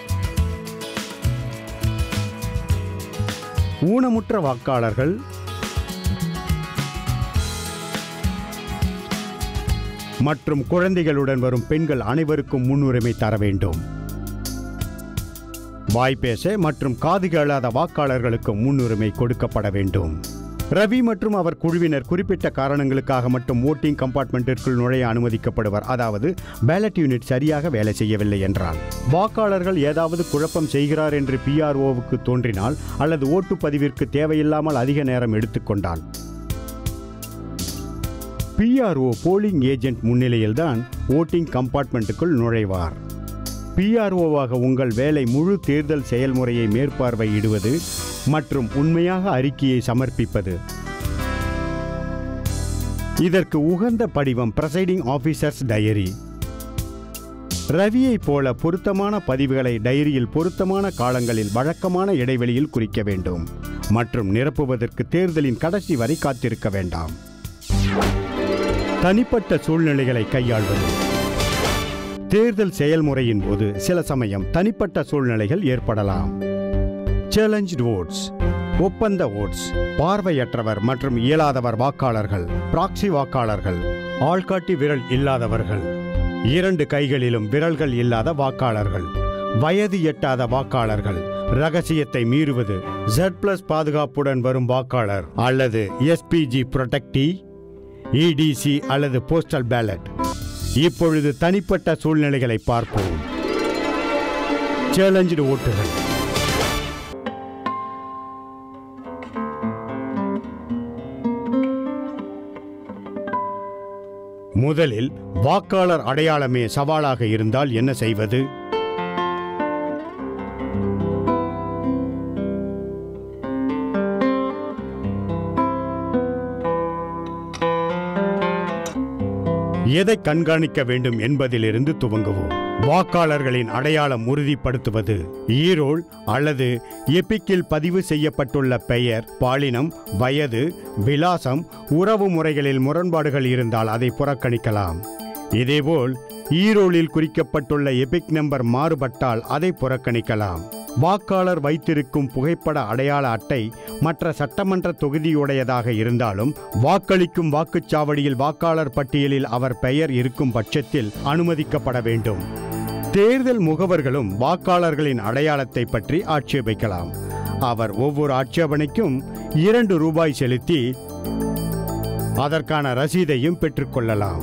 ஊனமுற்ற வாக்காளர்கள், மற்றும் குழந்தைகளுடன் வரும் பெண்கள் அனைவருக்கும் முன்னுரிமை தர வேண்டும். வாய்ப்பேச மற்றும் காது கேளாத வாக்காளர்களுக்கு முன்னுரிமை கொடுக்கப்பட வேண்டும். ரவி மற்றும் அவர் குழுவினர் குறிப்பிட்ட காரணங்களுக்காக மட்டும் ஓட்டிங் கம்பார்ட்மெண்ட்டிற்குள் நுழைய அனுமதிக்கப்படுவர். அதாவது பேலட் யூனிட் சரியாக வேலை செய்யவில்லை என்றால். வாக்காளர்கள் ஏதாவது குழப்பம் செய்கிறார் என்று பிஆர்ஓவுக்கு தோன்றினால் அல்லது ஓட்டுப்பதிவிற்கு தேவையில்லாமல் அதிக நேரம் எடுத்துக்கொண்டால் பிஆர்ஓ போலிங் ஏஜென்ட் முன்னிலையில்தான் ஓட்டிங் கம்பார்ட்மெண்ட்டுக்குள் நுழைவார். பிஆர்ஓவாக உங்கள் வேலை முழு தேர்தல் செயல்முறையை மேற்பார்வையிடுவது மற்றும் உண்மையாக அறிக்கையை சமர்ப்பிப்பது. இதற்கு உகந்த படிவம் பிரசைடிங் ஆபீசர்ஸ் டைரி. ரவியை போல பொருத்தமான பதிவுகளை டைரியில் பொருத்தமான காலங்களில் வழக்கமான இடைவெளியில் குறிக்க வேண்டும் மற்றும் நிரப்புவதற்கு தேர்தலின் கடைசி வரை காத்திருக்க வேண்டாம். தனிப்பட்ட சூழ்நிலைகளை கையாள்வது. தேர்தல் செயல்முறையின் போது சில சமயம் தனிப்பட்ட சூழ்நிலைகள் ஏற்படலாம். Challenge votes. ஒப்பந்த ஓட்ஸ், பார்வையற்றவர் மற்றும் இயலாதவர் வாக்காளர்கள், பிராக்சி வாக்காளர்கள், ஆள்காட்டி விரல் இல்லாதவர்கள், இரண்டு கைகளிலும் விரல்கள் இல்லாத வாக்காளர்கள், வயது எட்டாத வாக்காளர்கள், ரகசியத்தை மீறுவது, ஜெட் பிளஸ் பாதுகாப்புடன் வரும் வாக்காளர் அல்லது எஸ்பிஜி புரொடெக்டி, இடிசி அல்லது போஸ்டல் பேலட். இப்பொழுது தனிப்பட்ட சூழ்நிலைகளை பார்ப்போம். சேலஞ்சு ஓட்டுகள். முதலில் வாக்காளர் அடையாளமே சவாலாக இருந்தால் என்ன செய்வது? எதை கண்காணிக்க வேண்டும் என்பதிலிருந்து துவங்குவோம். வாக்காளர்களின் அடையாளம் உறுதிப்படுத்துவது. ஈரோல் அல்லது எபிக்கில் பதிவு செய்யப்பட்டுள்ள பெயர், பாலினம், வயது, விலாசம், உறவு முறைகளில் முரண்பாடுகள் இருந்தால் அதை புறக்கணிக்கலாம். இதேபோல் ஈரோலில் குறிக்கப்பட்டுள்ள எபிக் நம்பர் மாறுபட்டால் அதை புறக்கணிக்கலாம். வாக்காளர் வைத்திருக்கும் புகைப்பட அடையாள அட்டை மற்ற சட்டமன்ற தொகுதியுடையதாக இருந்தாலும் வாக்களிக்கும் வாக்குச்சாவடியில் வாக்காளர் பட்டியலில் அவர் பெயர் இருக்கும் பட்சத்தில் அனுமதிக்கப்பட வேண்டும். தேர்தல் முகவர்களும் வாக்காளர்களின் அடையாளத்தை பற்றி ஆட்சேபிக்கலாம். அவர் ஒவ்வொரு ஆட்சேபனைக்கும் இரண்டு ரூபாய் செலுத்தி அதற்கான ரசீதையும் பெற்றுக்கொள்ளலாம்.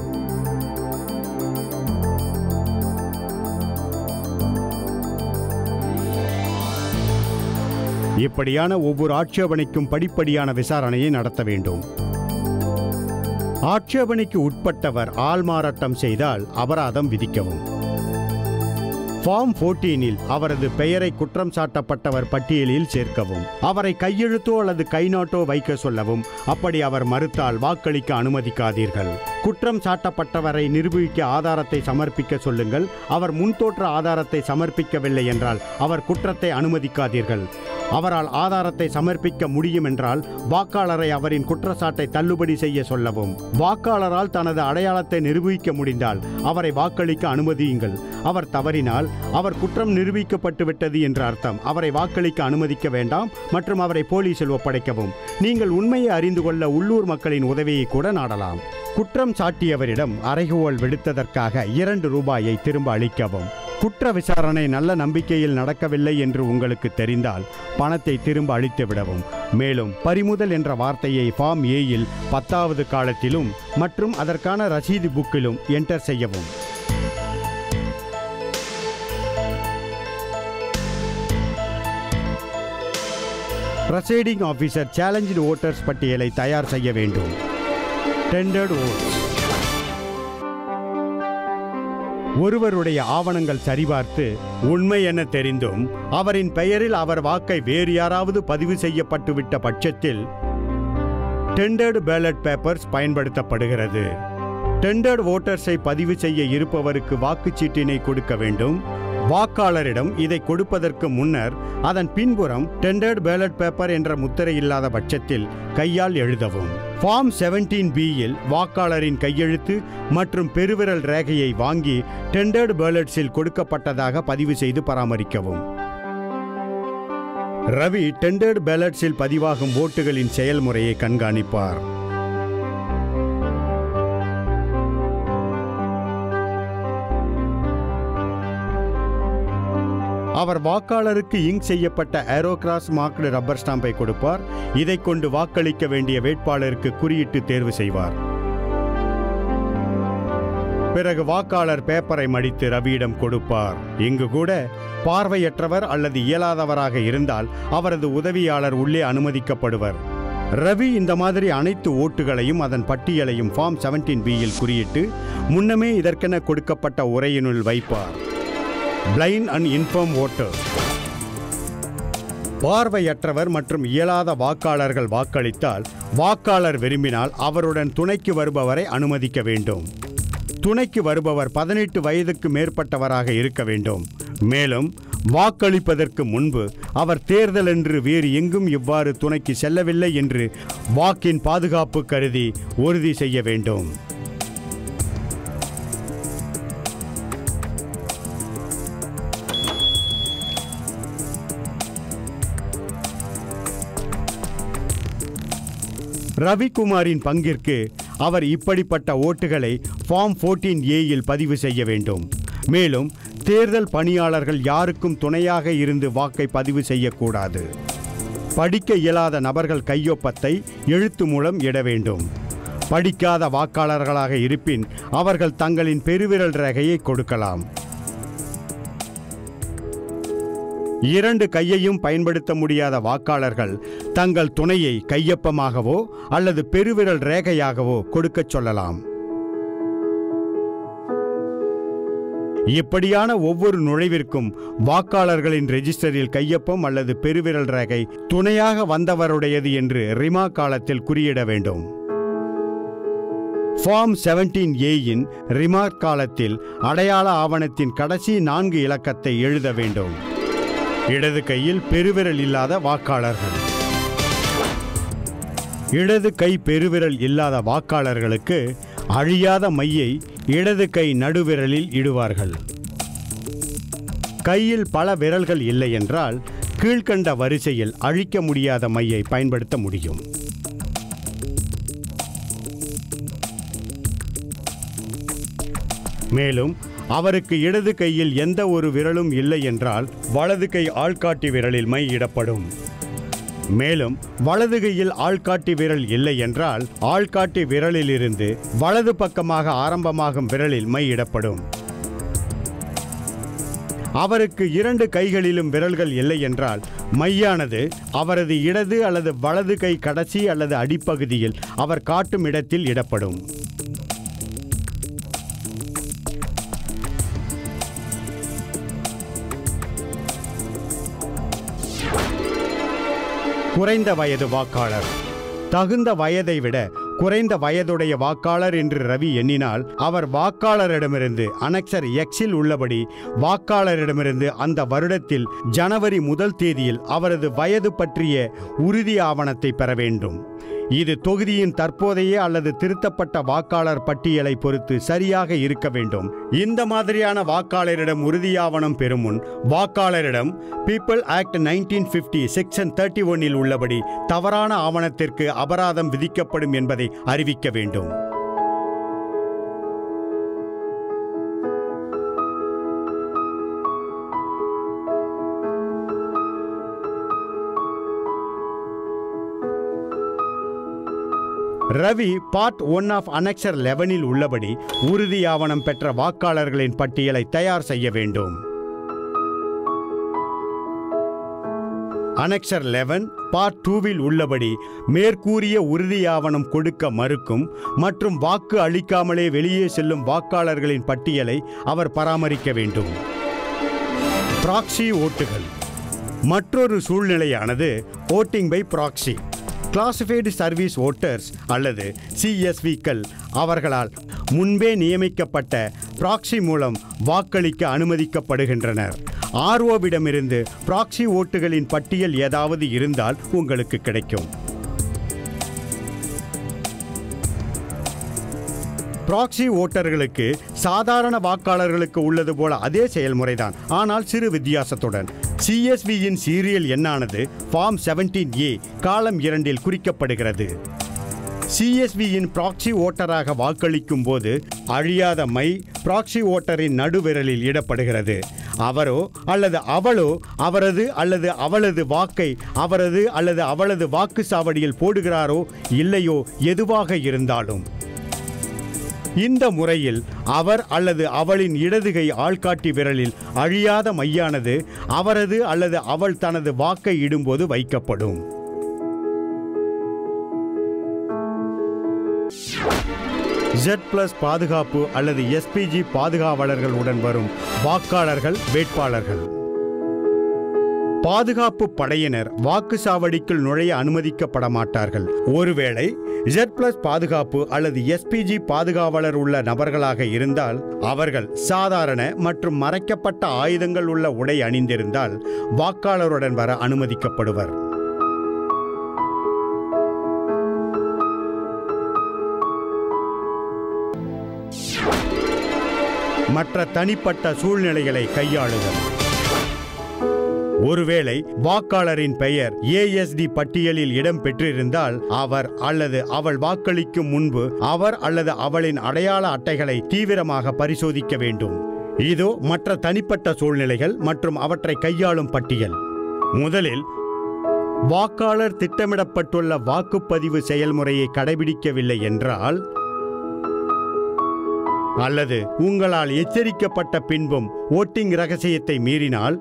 இப்படியான ஒவ்வொரு ஆட்சேபனைக்கும் படிப்படியான விசாரணையை நடத்த வேண்டும். ஆட்சேபனைக்கு உட்பட்டவர் ஆள்மாறாட்டம் செய்தால் அபராதம் விதிக்கவும். ஃபார்ம் பதினான்கில் அவரது பெயரை குற்றம் சாட்டப்பட்டவர் பட்டியலில் சேர்க்கவும். அவரை கையெழுத்தோ அல்லது கைநாட்டோ வைக்க சொல்லவும். அப்படி அவர் மறுத்தால் வாக்களிக்க அனுமதிக்காதீர்கள். குற்றம் சாட்டப்பட்டவரை நிரூபிக்க ஆதாரத்தை சமர்ப்பிக்க சொல்லுங்கள். அவர் முன்தோற்ற ஆதாரத்தை சமர்ப்பிக்கவில்லை என்றால் அவர் குற்றத்தை அனுமதிக்காதீர்கள். அவரால் ஆதாரத்தை சமர்ப்பிக்க முடியும் என்றால் வாக்காளரை அவரின் குற்றச்சாட்டை தள்ளுபடி செய்ய சொல்லவும். வாக்காளரால் தனது அடையாளத்தை நிரூபிக்க முடிந்தால் அவரை வாக்களிக்க அனுமதியுங்கள். அவர் தவறினால் அவர் குற்றம் நிரூபிக்கப்பட்டு விட்டது என்ற அர்த்தம். அவரை வாக்களிக்க அனுமதிக்க வேண்டாம் மற்றும் அவரை போலீசில் ஒப்படைக்கவும். நீங்கள் உண்மையை அறிந்து கொள்ள உள்ளூர் மக்களின் உதவியை கூட நாடலாம். குற்றம் சாட்டியவரிடம் அறைகூவல் விடுத்ததற்காக இரண்டு ரூபாயை திரும்ப அளிக்கவும். குற்ற விசாரணை நல்ல நம்பிக்கையில் நடக்கவில்லை என்று உங்களுக்கு தெரிந்தால் பணத்தை திரும்ப அளித்து விடவும். மேலும் பறிமுதல் என்ற வார்த்தையை ஃபார்ம் ஏயில் பத்தாவது காலத்திலும் மற்றும் அதற்கான ரசீது புக்கிலும் என்டர் செய்யவும். ப்ரசைடிங் ஆஃபீஸர் சேலஞ்சு ஓட்டர்ஸ் பட்டியலை தயார் செய்ய வேண்டும். Tendered votes. ஒருவருடைய ஆவணங்கள் சரிபார்த்து உண்மை என தெரிந்தும் அவரின் பெயரில் அவர் வாக்கை வேறு யாராவது பதிவு செய்யப்பட்டுவிட்ட பட்சத்தில் டெண்டர்டு பேலட் பேப்பர்ஸ் பயன்படுத்தப்படுகிறது. டெண்டர்ட் ஓட்டர்ஸை பதிவு செய்ய இருப்பவருக்கு வாக்குச்சீட்டினை கொடுக்க வேண்டும். வாக்காளரிடம் இதை கொடுப்பதற்கு முன்னர் அதன் பின்புறம் டெண்டர்ட் பேலட் பேப்பர் என்ற முத்திரை இல்லாத பட்சத்தில் கையால் எழுதவும். ஃபார்ம் பதினேழு பியில் வாக்காளரின் கையெழுத்து மற்றும் பெருவிரல் ரேகையை வாங்கி டெண்டர்ட் பேலட்ஸில் கொடுக்கப்பட்டதாக பதிவு செய்து பராமரிக்கவும். ரவி டெண்டர்ட் பேலட்ஸில் பதிவாகும் ஓட்டுகளின் செயல்முறையை கண்காணிப்பார். அவர் வாக்காளருக்கு இங்க் செய்யப்பட்ட ஏரோகிராஸ் மார்க்டு ரப்பர் ஸ்டாம்பை கொடுப்பார். இதை கொண்டு வாக்களிக்க வேண்டிய வேட்பாளருக்கு குறியிட்டு தேர்வு செய்வார். பிறகு வாக்காளர் பேப்பரை மடித்து ரவியிடம் கொடுப்பார். இங்கு கூட பார்வையற்றவர் அல்லது இயலாதவராக இருந்தால் அவரது உதவியாளர் உள்ளே அனுமதிக்கப்படுவர். ரவி இந்த மாதிரி அனைத்து ஓட்டுகளையும் அதன் பட்டியலையும் ஃபார்ம் பதினேழு பியில் குறியிட்டு முன்னமே இதற்கென கொடுக்கப்பட்ட உரையினுள் வைப்பார். Blind and infirm voter. பார்வையற்றவர் மற்றும் இயலாத வாக்காளர்கள் வாக்களித்தால் வாக்காளர் விரும்பினால் அவருடன் துணைக்கு வருபவரை அனுமதிக்க வேண்டும். துணைக்கு வருபவர் பதினெட்டு வயதுக்கு மேற்பட்டவராக இருக்க வேண்டும். மேலும் வாக்களிப்பதற்கு முன்பு அவர் தேர்தல் என்று வேறு எங்கும் இவ்வாறு துணைக்கு செல்லவில்லை என்று வாக்கின் பாதுகாப்பு கருதி உறுதி செய்ய வேண்டும். ரவிக்குமாரின் பங்கிற்கு அவர் இப்படிப்பட்ட ஓட்டுகளை ஃபார்ம் பதினான்கு ஏயில் பதிவு செய்ய வேண்டும். மேலும் தேர்தல் பணியாளர்கள் யாருக்கும் துணையாக இருந்து வாக்கை பதிவு செய்யக்கூடாது. படிக்க இயலாத நபர்கள் கையொப்பத்தை எழுத்து மூலம் இட வேண்டும். படிக்காத வாக்காளர்களாக இருப்பின் அவர்கள் தங்களின் பெருவிரல் ரேகையை கொடுக்கலாம். இரண்டு கையையும் பயன்படுத்த முடியாத வாக்காளர்கள் தங்கள் துணையை கையொப்பமாகவோ அல்லது பெருவிரல் ரேகையாகவோ கொடுக்கச் சொல்லலாம். இப்படியான ஒவ்வொரு நுழைவிற்கும் வாக்காளர்களின் ரெஜிஸ்டரில் கையொப்பம் அல்லது பெருவிரல் ரேகை துணையாக வந்தவருடையது என்று ரிமா காலத்தில் குறியிட வேண்டும். ஃபார்ம் பதினேழு ஏயின் ரிமார்க் காலத்தில் அடையாள ஆவணத்தின் கடைசி நான்கு இலக்கத்தை எழுத வேண்டும். இடது கையில் பெருவிரல் இல்லாத வாக்காளர்கள். இடது கை பெருவிரல் இல்லாத வாக்காளர்களுக்கு அழியாத மையை இடது கை நடுவிரலில் இடுவார்கள். கையில் பல விரல்கள் இல்லை என்றால் கீழ்கண்ட வரிசையில் அழிக்க முடியாத மையை பயன்படுத்த முடியும். மேலும் அவருக்கு இடது கையில் எந்த ஒரு விரலும் இல்லை என்றால் வலது கை ஆள்காட்டி விரலில் மை இடப்படும். மேலும் வலது கையில் ஆள்காட்டி விரல் இல்லை என்றால் ஆள்காட்டி விரலிலிருந்து வலது பக்கமாக ஆரம்பமாகும் விரலில் மை இடப்படும். அவருக்கு இரண்டு கைகளிலும் விரல்கள் இல்லை என்றால் மையானது அவரது இடது அல்லது வலது கை கடைசி அல்லது அடிப்பகுதியில் அவர் காட்டும் இடத்தில் இடப்படும். குறைந்த வயது வாக்காளர். தகுந்த வயதை விட குறைந்த வயதுடைய வாக்காளர் என்று ரவி எண்ணினால் அவர் வாக்காளரிடமிருந்து அனெக்சர் எக்ஸில் உள்ளபடி வாக்காளரிடமிருந்து அந்த வருடத்தில் ஜனவரி முதல் தேதியில் அவரது வயது பற்றிய உறுதி ஆவணத்தை பெற வேண்டும். இது தொகுதியின் தற்போதைய அல்லது திருத்தப்பட்ட வாக்காளர் பட்டியலை பொறுத்து சரியாக இருக்க வேண்டும். இந்த மாதிரியான வாக்காளரிடம் உறுதியாவணம் பெறும் முன் வாக்காளரிடம் people act nineteen fifty section thirty ஒன்னில் உள்ளபடி தவறான ஆவணத்திற்கு அபராதம் விதிக்கப்படும் என்பதை அறிவிக்க வேண்டும். Ravi part one of annexure லெவனில் உள்ளபடி உறுதி ஆவணம் பெற்ற வாக்காளர்களின் பட்டியலை தயார் செய்ய வேண்டும். அனெக்சர் லெவன் பார்ட் டூவில் உள்ளபடி மேற்கூறிய உறுதி ஆவணம் கொடுக்க மறுக்கும் மற்றும் வாக்கு அளிக்காமலே வெளியே செல்லும் வாக்காளர்களின் பட்டியலை அவர் பராமரிக்க வேண்டும். ப்ராக்ஸி ஓட்டுகள். மற்றொரு சூழ்நிலையானது voting by proxy. Classified service voters அல்லது சிஎஸ்விக்கள் அவர்களால் முன்பே நியமிக்கப்பட்ட ப்ராக்ஸி மூலம் வாக்களிக்க அனுமதிக்கப்படுகின்றனர். ஆர்ஓவிடமிருந்து ப்ராக்ஸி ஓட்டுகளின் பட்டியல் ஏதாவது இருந்தால் உங்களுக்கு கிடைக்கும். ப்ராக்ஸி ஓட்டர்களுக்கு சாதாரண வாக்காளர்களுக்கு உள்ளது போல அதே செயல்முறைதான், ஆனால் சிறு வித்தியாசத்துடன். சிஎஸ்வியின் சீரியல் எண்ணானது ஃபார்ம் பதினேழு ஏ காலம் இரண்டில் குறிக்கப்படுகிறது. சிஎஸ்வியின் ப்ராக்ஸி ஓட்டராக வாக்களிக்கும் போது அழியாத மை ப்ராக்ஸி ஓட்டரின் நடுவிரலில் இடப்படுகிறது. அவரோ அல்லது அவளோ அவரது அல்லது அவளது வாக்கை அவரது அல்லது அவளது வாக்கு சாவடியில் போடுகிறாரோ இல்லையோ எதுவாக இருந்தாலும். இந்த முறையில் அவர் அல்லது அவளின் இடதுகை ஆள்காட்டி விரலில் அழியாத மையானது அவரது அல்லது அவள் தனது வாக்கை இடும்போது வைக்கப்படும். ஜெட் பிளஸ் பாதுகாப்பு அல்லது எஸ்பிஜி பாதுகாவலர்களுடன் வரும் வாக்காளர்கள் வேட்பாளர்கள். பாதுகாப்பு படையினர் வாக்குச்சாவடிக்குள் நுழைய அனுமதிக்கப்பட மாட்டார்கள். ஒருவேளை ஜெட் பிளஸ் பாதுகாப்பு அல்லது எஸ்பிஜி பாதுகாவலர் உள்ள நபர்களாக இருந்தால் அவர்கள் சாதாரண மற்றும் மறைக்கப்பட்ட ஆயுதங்கள் உள்ள உடை அணிந்திருந்தால் வாக்காளருடன் வர அனுமதிக்கப்படுவர். மற்ற தனிப்பட்ட சூழ்நிலைகளை கையாளுதல். ஒருவேளை வாக்காளரின் பெயர் ஏஎஸ்டி பட்டியலில் இடம் பெற்றிருந்தால் அவர் அல்லது அவள் வாக்களிக்கும் முன்பு அவர் அல்லது அவளின் அடையாள அட்டைகளை தீவிரமாக பரிசோதிக்க வேண்டும். இதோ மற்ற தனிப்பட்ட சூழ்நிலைகள் மற்றும் அவற்றை கையாளும் பட்டியல். முதலில், வாக்காளர் திட்டமிடப்பட்டுள்ள வாக்குப்பதிவு செயல்முறையை கடைபிடிக்கவில்லை என்றால் அல்லது உங்களால் எச்சரிக்கப்பட்ட பின்பும் ஓட்டிங் ரகசியத்தை மீறினால்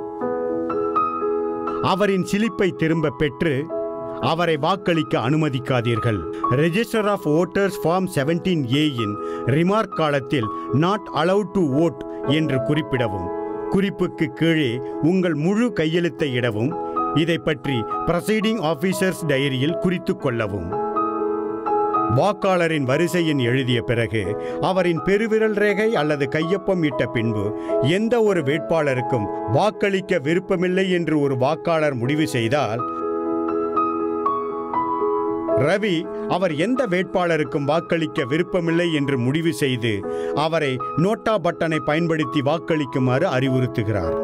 அவரின் சிலிப்பை திரும்ப பெற்று அவரை வாக்களிக்க அனுமதிக்காதீர்கள். Register of voters form seventeen A in remark காலத்தில் நாட் அலவுட் டு வோட் என்று குறிப்பிடவும். குறிப்புக்கு கீழே உங்கள் முழு கையெழுத்தை இடவும். இதை பற்றி ப்ரசைடிங் ஆபீசர்ஸ் டைரியில் குறித்துக் கொள்ளவும். வாக்காளரின் வரிசையின் எழுதிய பிறகு அவரின் பெருவிரல் ரேகை அல்லது கையொப்பம் இட்ட பின்பு எந்த ஒரு வேட்பாளருக்கும் வாக்களிக்க விருப்பமில்லை என்று ஒரு வாக்காளர் முடிவு செய்தால், ரவி அவர் எந்த வேட்பாளருக்கும் வாக்களிக்க விருப்பமில்லை என்று முடிவு செய்து அவரை நோட்டா பட்டனை பயன்படுத்தி வாக்களிக்குமாறு அறிவுறுத்துகிறார்.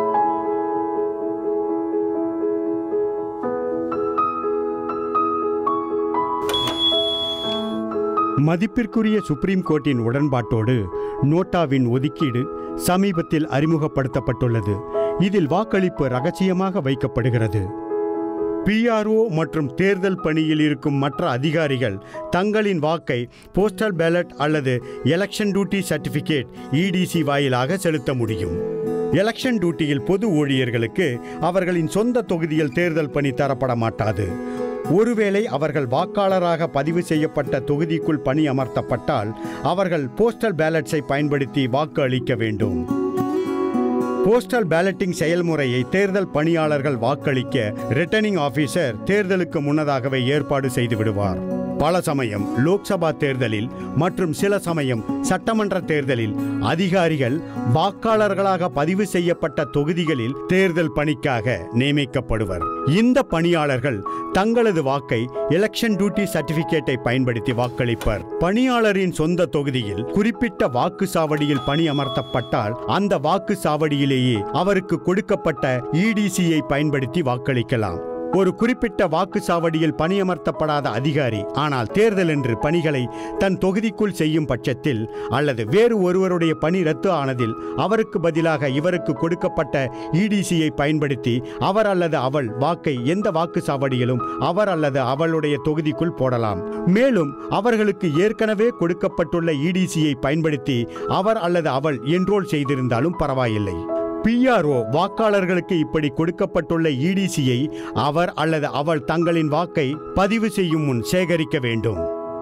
மதிப்பிற்குரிய சுப்ரீம் கோர்ட்டின் உடன்பாட்டோடு நோட்டாவின் ஒதுக்கீடு சமீபத்தில் அறிமுகப்படுத்தப்பட்டுள்ளது. இதில் வாக்களிப்பு ரகசியமாக வைக்கப்படுகிறது. பிஆர்ஓ மற்றும் தேர்தல் பணியில் இருக்கும் மற்ற அதிகாரிகள் தங்களின் வாக்கை போஸ்டல் பேலட் அல்லது எலெக்ஷன் டியூட்டி சர்டிஃபிகேட் இடிசி வாயிலாக செலுத்த முடியும். எலெக்ஷன் டியூட்டியில் பொது ஊழியர்களுக்கு அவர்களின் சொந்த தொகுதியில் தேர்தல் பணி தரப்பட மாட்டாது. ஒருவேளை அவர்கள் வாக்காளராக பதிவு செய்யப்பட்ட தொகுதிக்குள் பணி அமர்த்தப்பட்டால் அவர்கள் போஸ்டல் பேலட்ஸை பயன்படுத்தி வாக்கு அளிக்க வேண்டும். போஸ்டல் பேலட்டிங் செயல்முறையை தேர்தல் பணியாளர்கள் வாக்களிக்க ரிட்டர்னிங் ஆபீசர் தேர்தலுக்கு முன்னதாகவே ஏற்பாடு செய்து விடுவார். பல சமயம் லோக்சபா தேர்தலில் மற்றும் சில சமயம் சட்டமன்ற தேர்தலில் அதிகாரிகள் வாக்காளர்களாக பதிவு செய்யப்பட்ட தொகுதிகளில் தேர்தல் பணிக்காக நியமிக்கப்படுவர். இந்த பணியாளர்கள் தங்களது வாக்கை எலெக்ஷன் டியூட்டி சர்டிபிகேட்டை பயன்படுத்தி வாக்களிப்பர். பணியாளரின் சொந்த தொகுதியில் குறிப்பிட்ட வாக்கு சாவடியில் பணி அமர்த்தப்பட்டால் அந்த வாக்கு சாவடியிலேயே அவருக்கு கொடுக்கப்பட்ட இடிசியை பயன்படுத்தி வாக்களிக்கலாம். ஒரு குறிப்பிட்ட வாக்கு சாவடியில் பணியமர்த்தப்படாத அதிகாரி ஆனால் தேர்தல் என்று பணிகளை தன் தொகுதிக்குள் செய்யும் பட்சத்தில் அல்லது வேறு ஒருவருடைய பணி ரத்து ஆனதில் அவருக்கு பதிலாக இவருக்கு கொடுக்கப்பட்ட இடிசியை பயன்படுத்தி அவர் அல்லது அவள் வாக்கை எந்த வாக்கு சாவடியிலும் அவர் அல்லது அவளுடைய தொகுதிக்குள் போடலாம். மேலும் அவர்களுக்கு ஏற்கனவே கொடுக்கப்பட்டுள்ள இடிசியை பயன்படுத்தி அவர் அல்லது அவள் என்ரோல் செய்திருந்தாலும் பரவாயில்லை. பிஆர்ஓ வாக்காளர்களுக்கு இப்படி கொடுக்கப்பட்டுள்ள இடிசியை அவர் அல்லது அவள் தங்களின் வாக்கை பதிவு செய்யும் முன் சேகரிக்க வேண்டும்.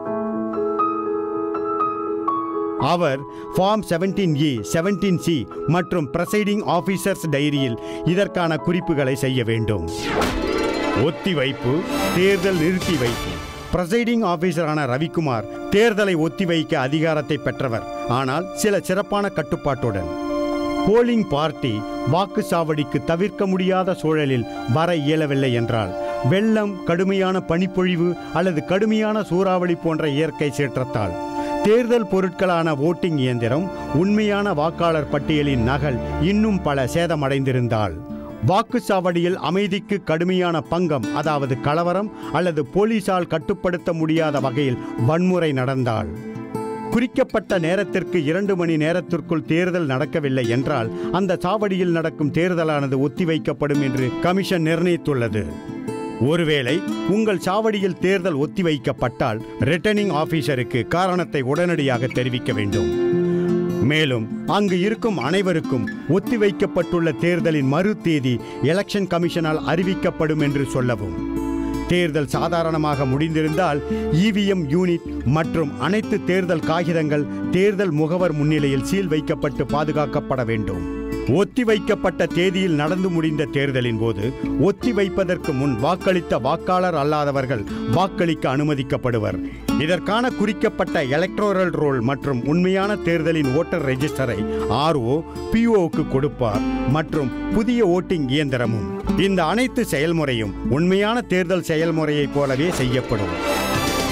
அவர் form seventeen A, seventeen C மற்றும் ப்ரசைடிங் ஆபீசர்ஸ் டைரியில் இதற்கான குறிப்புகளை செய்ய வேண்டும். ஒத்திவைப்பு, தேர்தல் நிறுத்தி வைப்பு. ப்ரசைடிங் ஆபீசரான ரவிக்குமார் தேர்தலை ஒத்திவைக்க அதிகாரத்தை பெற்றவர், ஆனால் சில சிறப்பான கட்டுப்பாட்டுடன். போலிங் பார்ட்டி வாக்குச்சாவடிக்கு தவிர்க்க முடியாத சூழலில் வர இயலவில்லை என்றால், வெள்ளம், கடுமையான பனிப்பொழிவு அல்லது கடுமையான சூறாவளி போன்ற இயற்கை சீற்றத்தால், தேர்தல் பொருட்களான ஓட்டிங் இயந்திரம், உண்மையான வாக்காளர் பட்டியலின் நகல் இன்னும் பல சேதமடைந்திருந்தால், வாக்குச்சாவடியில் அமைதிக்கு கடுமையான பங்கம் அதாவது கலவரம் அல்லது போலீசால் கட்டுப்படுத்த முடியாத வகையில் வன்முறை நடந்தால், குறிக்கப்பட்ட நேரத்திற்கு இரண்டு மணி நேரத்திற்குள் தேர்தல் நடக்கவில்லை என்றால் அந்த சாவடியில் நடக்கும் தேர்தலானது ஒத்திவைக்கப்படும் என்று கமிஷன் நிர்ணயித்துள்ளது. ஒருவேளை உங்கள் சாவடியில் தேர்தல் ஒத்திவைக்கப்பட்டால் ரிட்டர்னிங் ஆபீசருக்கு காரணத்தை உடனடியாக தெரிவிக்க வேண்டும். மேலும் அங்கு இருக்கும் அனைவருக்கும் ஒத்திவைக்கப்பட்டுள்ள தேர்தலின் மறு தேதி எலெக்ஷன் கமிஷனால் அறிவிக்கப்படும் என்று சொல்லவும். தேர்தல் சாதாரணமாக முடிந்திருந்தால் இவிஎம் யூனிட் மற்றும் அனைத்து தேர்தல் காகிதங்கள் தேர்தல் முகவர் முன்னிலையில் சீல் வைக்கப்பட்டு பாதுகாக்கப்பட வேண்டும். ஒத்திவைக்கப்பட்ட தேதியில் நடந்து முடிந்த தேர்தலின் போது ஒத்திவைப்பதற்கு முன் வாக்களித்த வாக்காளர் அல்லாதவர்கள் வாக்களிக்க அனுமதிக்கப்படுவர். இதற்கான குறிக்கப்பட்ட எலக்டோரல் ரோல் மற்றும் உண்மையான தேர்தலின் ஓட்டர் ரெஜிஸ்டரை ஆர்ஓ பிஓவுக்கு கொடுப்பார் மற்றும் புதிய ஓட்டிங் இயந்திரமும். இந்த அனைத்து செயல்முறையும் உண்மையான தேர்தல் செயல்முறையைப் போலவே செய்யப்படும்.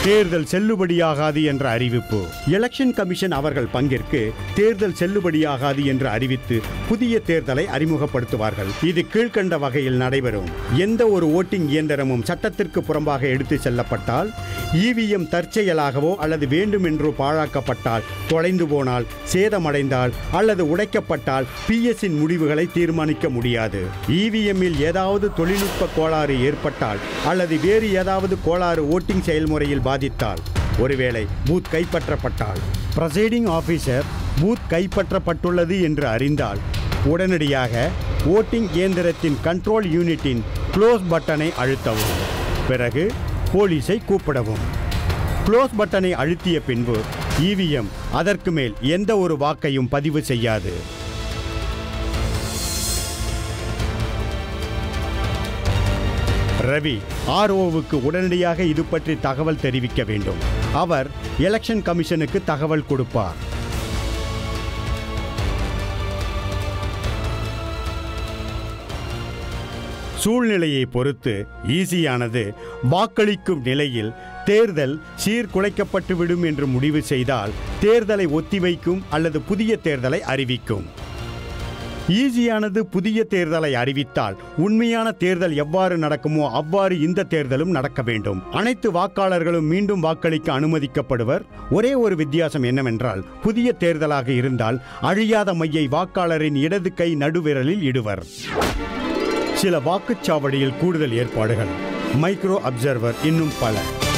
தேர்தல் செல்லுபடியாகாது என்ற அறிவிப்பு. எலெக்ஷன் கமிஷன் அவர்கள் பங்கிற்கு தேர்தல் செல்லுபடியாகாது என்று அறிவித்து புதிய தேர்தலை அறிமுகப்படுத்துவார்கள். இது கீழ்கண்ட வகையில் நடைபெறும். எந்த ஒரு ஓட்டிங் இயந்திரமும் சட்டத்திற்கு புறம்பாக எடுத்து செல்லப்பட்டால், இவிஎம் தற்செயலாகவோ அல்லது வேண்டுமென்றோ பாழாக்கப்பட்டால், தொலைந்து போனால், சேதமடைந்தால் அல்லது உடைக்கப்பட்டால் பிஎஸ்ஸின் முடிவுகளை தீர்மானிக்க முடியாது. இவிஎம்மில் ஏதாவது தொழில்நுட்ப கோளாறு ஏற்பட்டால் அல்லது வேறு ஏதாவது கோளாறு ஓட்டிங் செயல்முறையில் பாதித்தால், ஒருவேளை பூத் கைப்பற்றப்பட்டால், பிரசைடிங் ஆபீசர் பூத் கைப்பற்றப்பட்டுள்ளது என்று அறிந்தால் உடனடியாக ஓட்டிங் இயந்திரத்தின் கண்ட்ரோல் யூனிட்டின் க்ளோஸ் பட்டனை அழுத்தவும். பிறகு போலீஸை கூப்பிடவும். க்ளோஸ் பட்டனை அழுத்திய பின்பு இவிஎம் அதற்கு மேல் எந்த ஒரு வாக்கையும் பதிவு செய்யாது. ரவி ஆர்ஓவுக்கு உடனடியாக இது பற்றி தகவல் தெரிவிக்க வேண்டும். அவர் எலெக்ஷன் கமிஷனுக்கு தகவல் கொடுப்பார். சூழ்நிலையை பொறுத்து ஈஸியானது வாக்களிக்கும் நிலையில் தேர்தல் சீர்குலைக்கப்பட்டுவிடும் என்று முடிவு செய்தால் தேர்தலை ஒத்திவைக்கும் அல்லது புதிய தேர்தலை அறிவிக்கும். ஈஸியானது புதிய தேர்தலை அறிவித்தால் உண்மையான தேர்தல் எவ்வாறு நடக்குமோ அவ்வாறு இந்த தேர்தலும் நடக்க வேண்டும். அனைத்து வாக்காளர்களும் மீண்டும் வாக்களிக்க அனுமதிக்கப்படுவர். ஒரே ஒரு வித்தியாசம் என்னவென்றால், புதிய தேர்தலாக இருந்தால் அழியாத மையை வாக்காளரின் இடது கை நடுவிரலில் இடுவர். சில வாக்குச்சாவடியில் கூடுதல் ஏற்பாடுகள், மைக்ரோ அப்சர்வர், இன்னும் பல.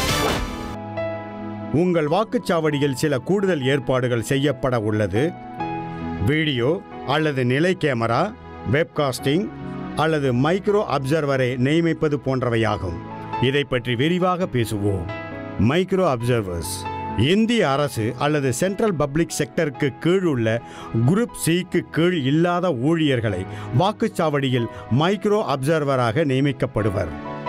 உங்கள் வாக்குச்சாவடியில் சில கூடுதல் ஏற்பாடுகள் செய்யப்பட உள்ளது. வீடியோ அல்லது நிலை கேமரா, வெப்காஸ்டிங் அல்லது மைக்ரோ அப்சர்வரை நியமிப்பது போன்றவையாகும். இதை பற்றி விரிவாக பேசுவோம். மைக்ரோ அப்சர்வர்ஸ் இந்திய அரசு அல்லது சென்ட்ரல் பப்ளிக் செக்டருக்கு கீழ் உள்ள குரூப் சிக்கு கீழ் இல்லாத ஊழியர்களை வாக்குச்சாவடியில் மைக்ரோ அப்சர்வராக நியமிக்கப்படுவர்.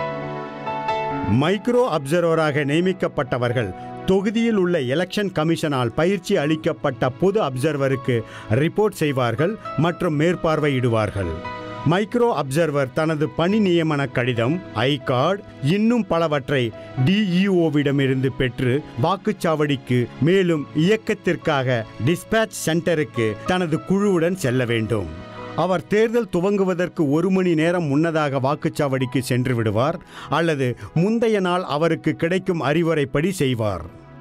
மைக்ரோ அப்சர்வராக நியமிக்கப்பட்டவர்கள் தொகுதியில் உள்ள எலெக்ஷன் கமிஷனால் பயிற்சி அளிக்கப்பட்ட பொது அப்சர்வருக்கு ரிப்போர்ட் செய்வார்கள் மற்றும் மேற்பார்வையிடுவார்கள். மைக்ரோ அப்சர்வர் தனது பணி நியமன கடிதம், ஐ கார்டு, இன்னும் பலவற்றை டிஇஓவிடமிருந்து பெற்று வாக்குச்சாவடிக்கு மேலும் இயக்கத்திற்காக டிஸ்பேட்ச் சென்டருக்கு தனது குழுவுடன் செல்ல வேண்டும். அவர் தேர்தல் துவங்குவதற்கு ஒரு மணி நேரம் முன்னதாக வாக்குச்சாவடிக்கு சென்று விடுவார் அல்லது முந்தைய நாள் அவருக்கு கிடைக்கும் அறிவுரைப்படி செய்வார்.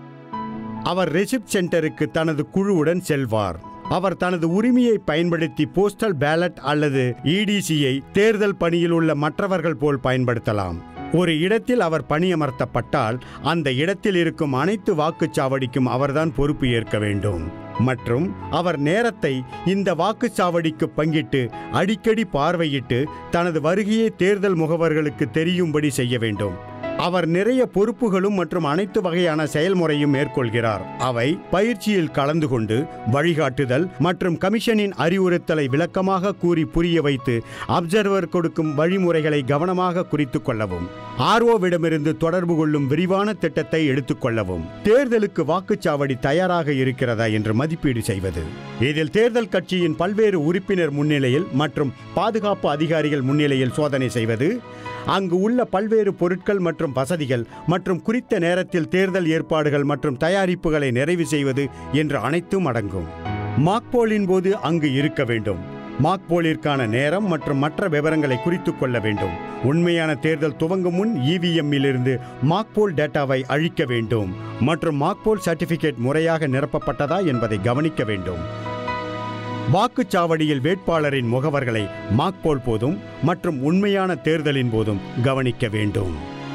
அவர் ரெசிப்ட் சென்டருக்கு தனது குழுவுடன் செல்வார். அவர் தனது உரிமையை பயன்படுத்தி போஸ்டல் பேலட் அல்லது இடிசியை தேர்தல் பணியில் உள்ள மற்றவர்கள் போல் பயன்படுத்தலாம். ஒரு இடத்தில் அவர் பணியமர்த்தப்பட்டால் அந்த இடத்தில் இருக்கும் அனைத்து வாக்குச்சாவடிக்கும் அவர்தான் பொறுப்பு ஏற்க வேண்டும். மற்றும் அவர் நேரத்தை இந்த வாக்குச்சாவடிக்கு பங்கிட்டு அடிக்கடி பார்வையிட்டு தனது வருகையை தேர்தல் முகவர்களுக்கு தெரியும்படி செய்ய வேண்டும். அவர் நிறைய பொறுப்புகளும் மற்றும் அனைத்து வகையான செயல்முறையும் மேற்கொள்கிறார். அவை பயிற்சியில் கலந்து கொண்டு வழிகாட்டுதல் மற்றும் கமிஷனின் அறிவுறுத்தலை விளக்கமாக கூறி புரிய வைத்து அப்சர்வர் கொடுக்கும் வழிமுறைகளை கவனமாக குறித்து கொள்ளவும், ஆர்ஓவிடமிருந்து தொடர்பு கொள்ளும் விரிவான திட்டத்தை எடுத்துக்கொள்ளவும், தேர்தலுக்கு வாக்குச்சாவடி தயாராக இருக்கிறதா என்று மதிப்பீடு செய்வது. இதில் தேர்தல் கட்சியின் பல்வேறு உறுப்பினர் முன்னிலையில் மற்றும் பாதுகாப்பு அதிகாரிகள் முன்னிலையில் சோதனை செய்வது, அங்கு உள்ள பல்வேறு பொருட்கள் மற்றும் வசதிகள் மற்றும் குறித்த நேரத்தில் தேர்தல் ஏற்பாடுகள் மற்றும் தயாரிப்புகளை நிறைவு செய்வது என்று அனைத்தும் அடங்கும். மாக்போலின் போது அங்கு இருக்க வேண்டும். மாக்போலிற்கான நேரம் மற்றும் மற்ற விவரங்களை குறித்து கொள்ள வேண்டும். உண்மையான தேர்தல் துவங்கும் முன் இவிஎம்மிலிருந்து மாக்போல் டேட்டாவை அழிக்க வேண்டும் மற்றும் மாக்போல் சர்டிபிகேட் முறையாக நிரப்பப்பட்டதா என்பதை கவனிக்க வேண்டும். வாக்குச்சாவடியில் வேட்பாளரின் முகவர்களை மாக்போல் போதும் மற்றும் உண்மையான தேர்தலின் போதும் கவனிக்க வேண்டும்.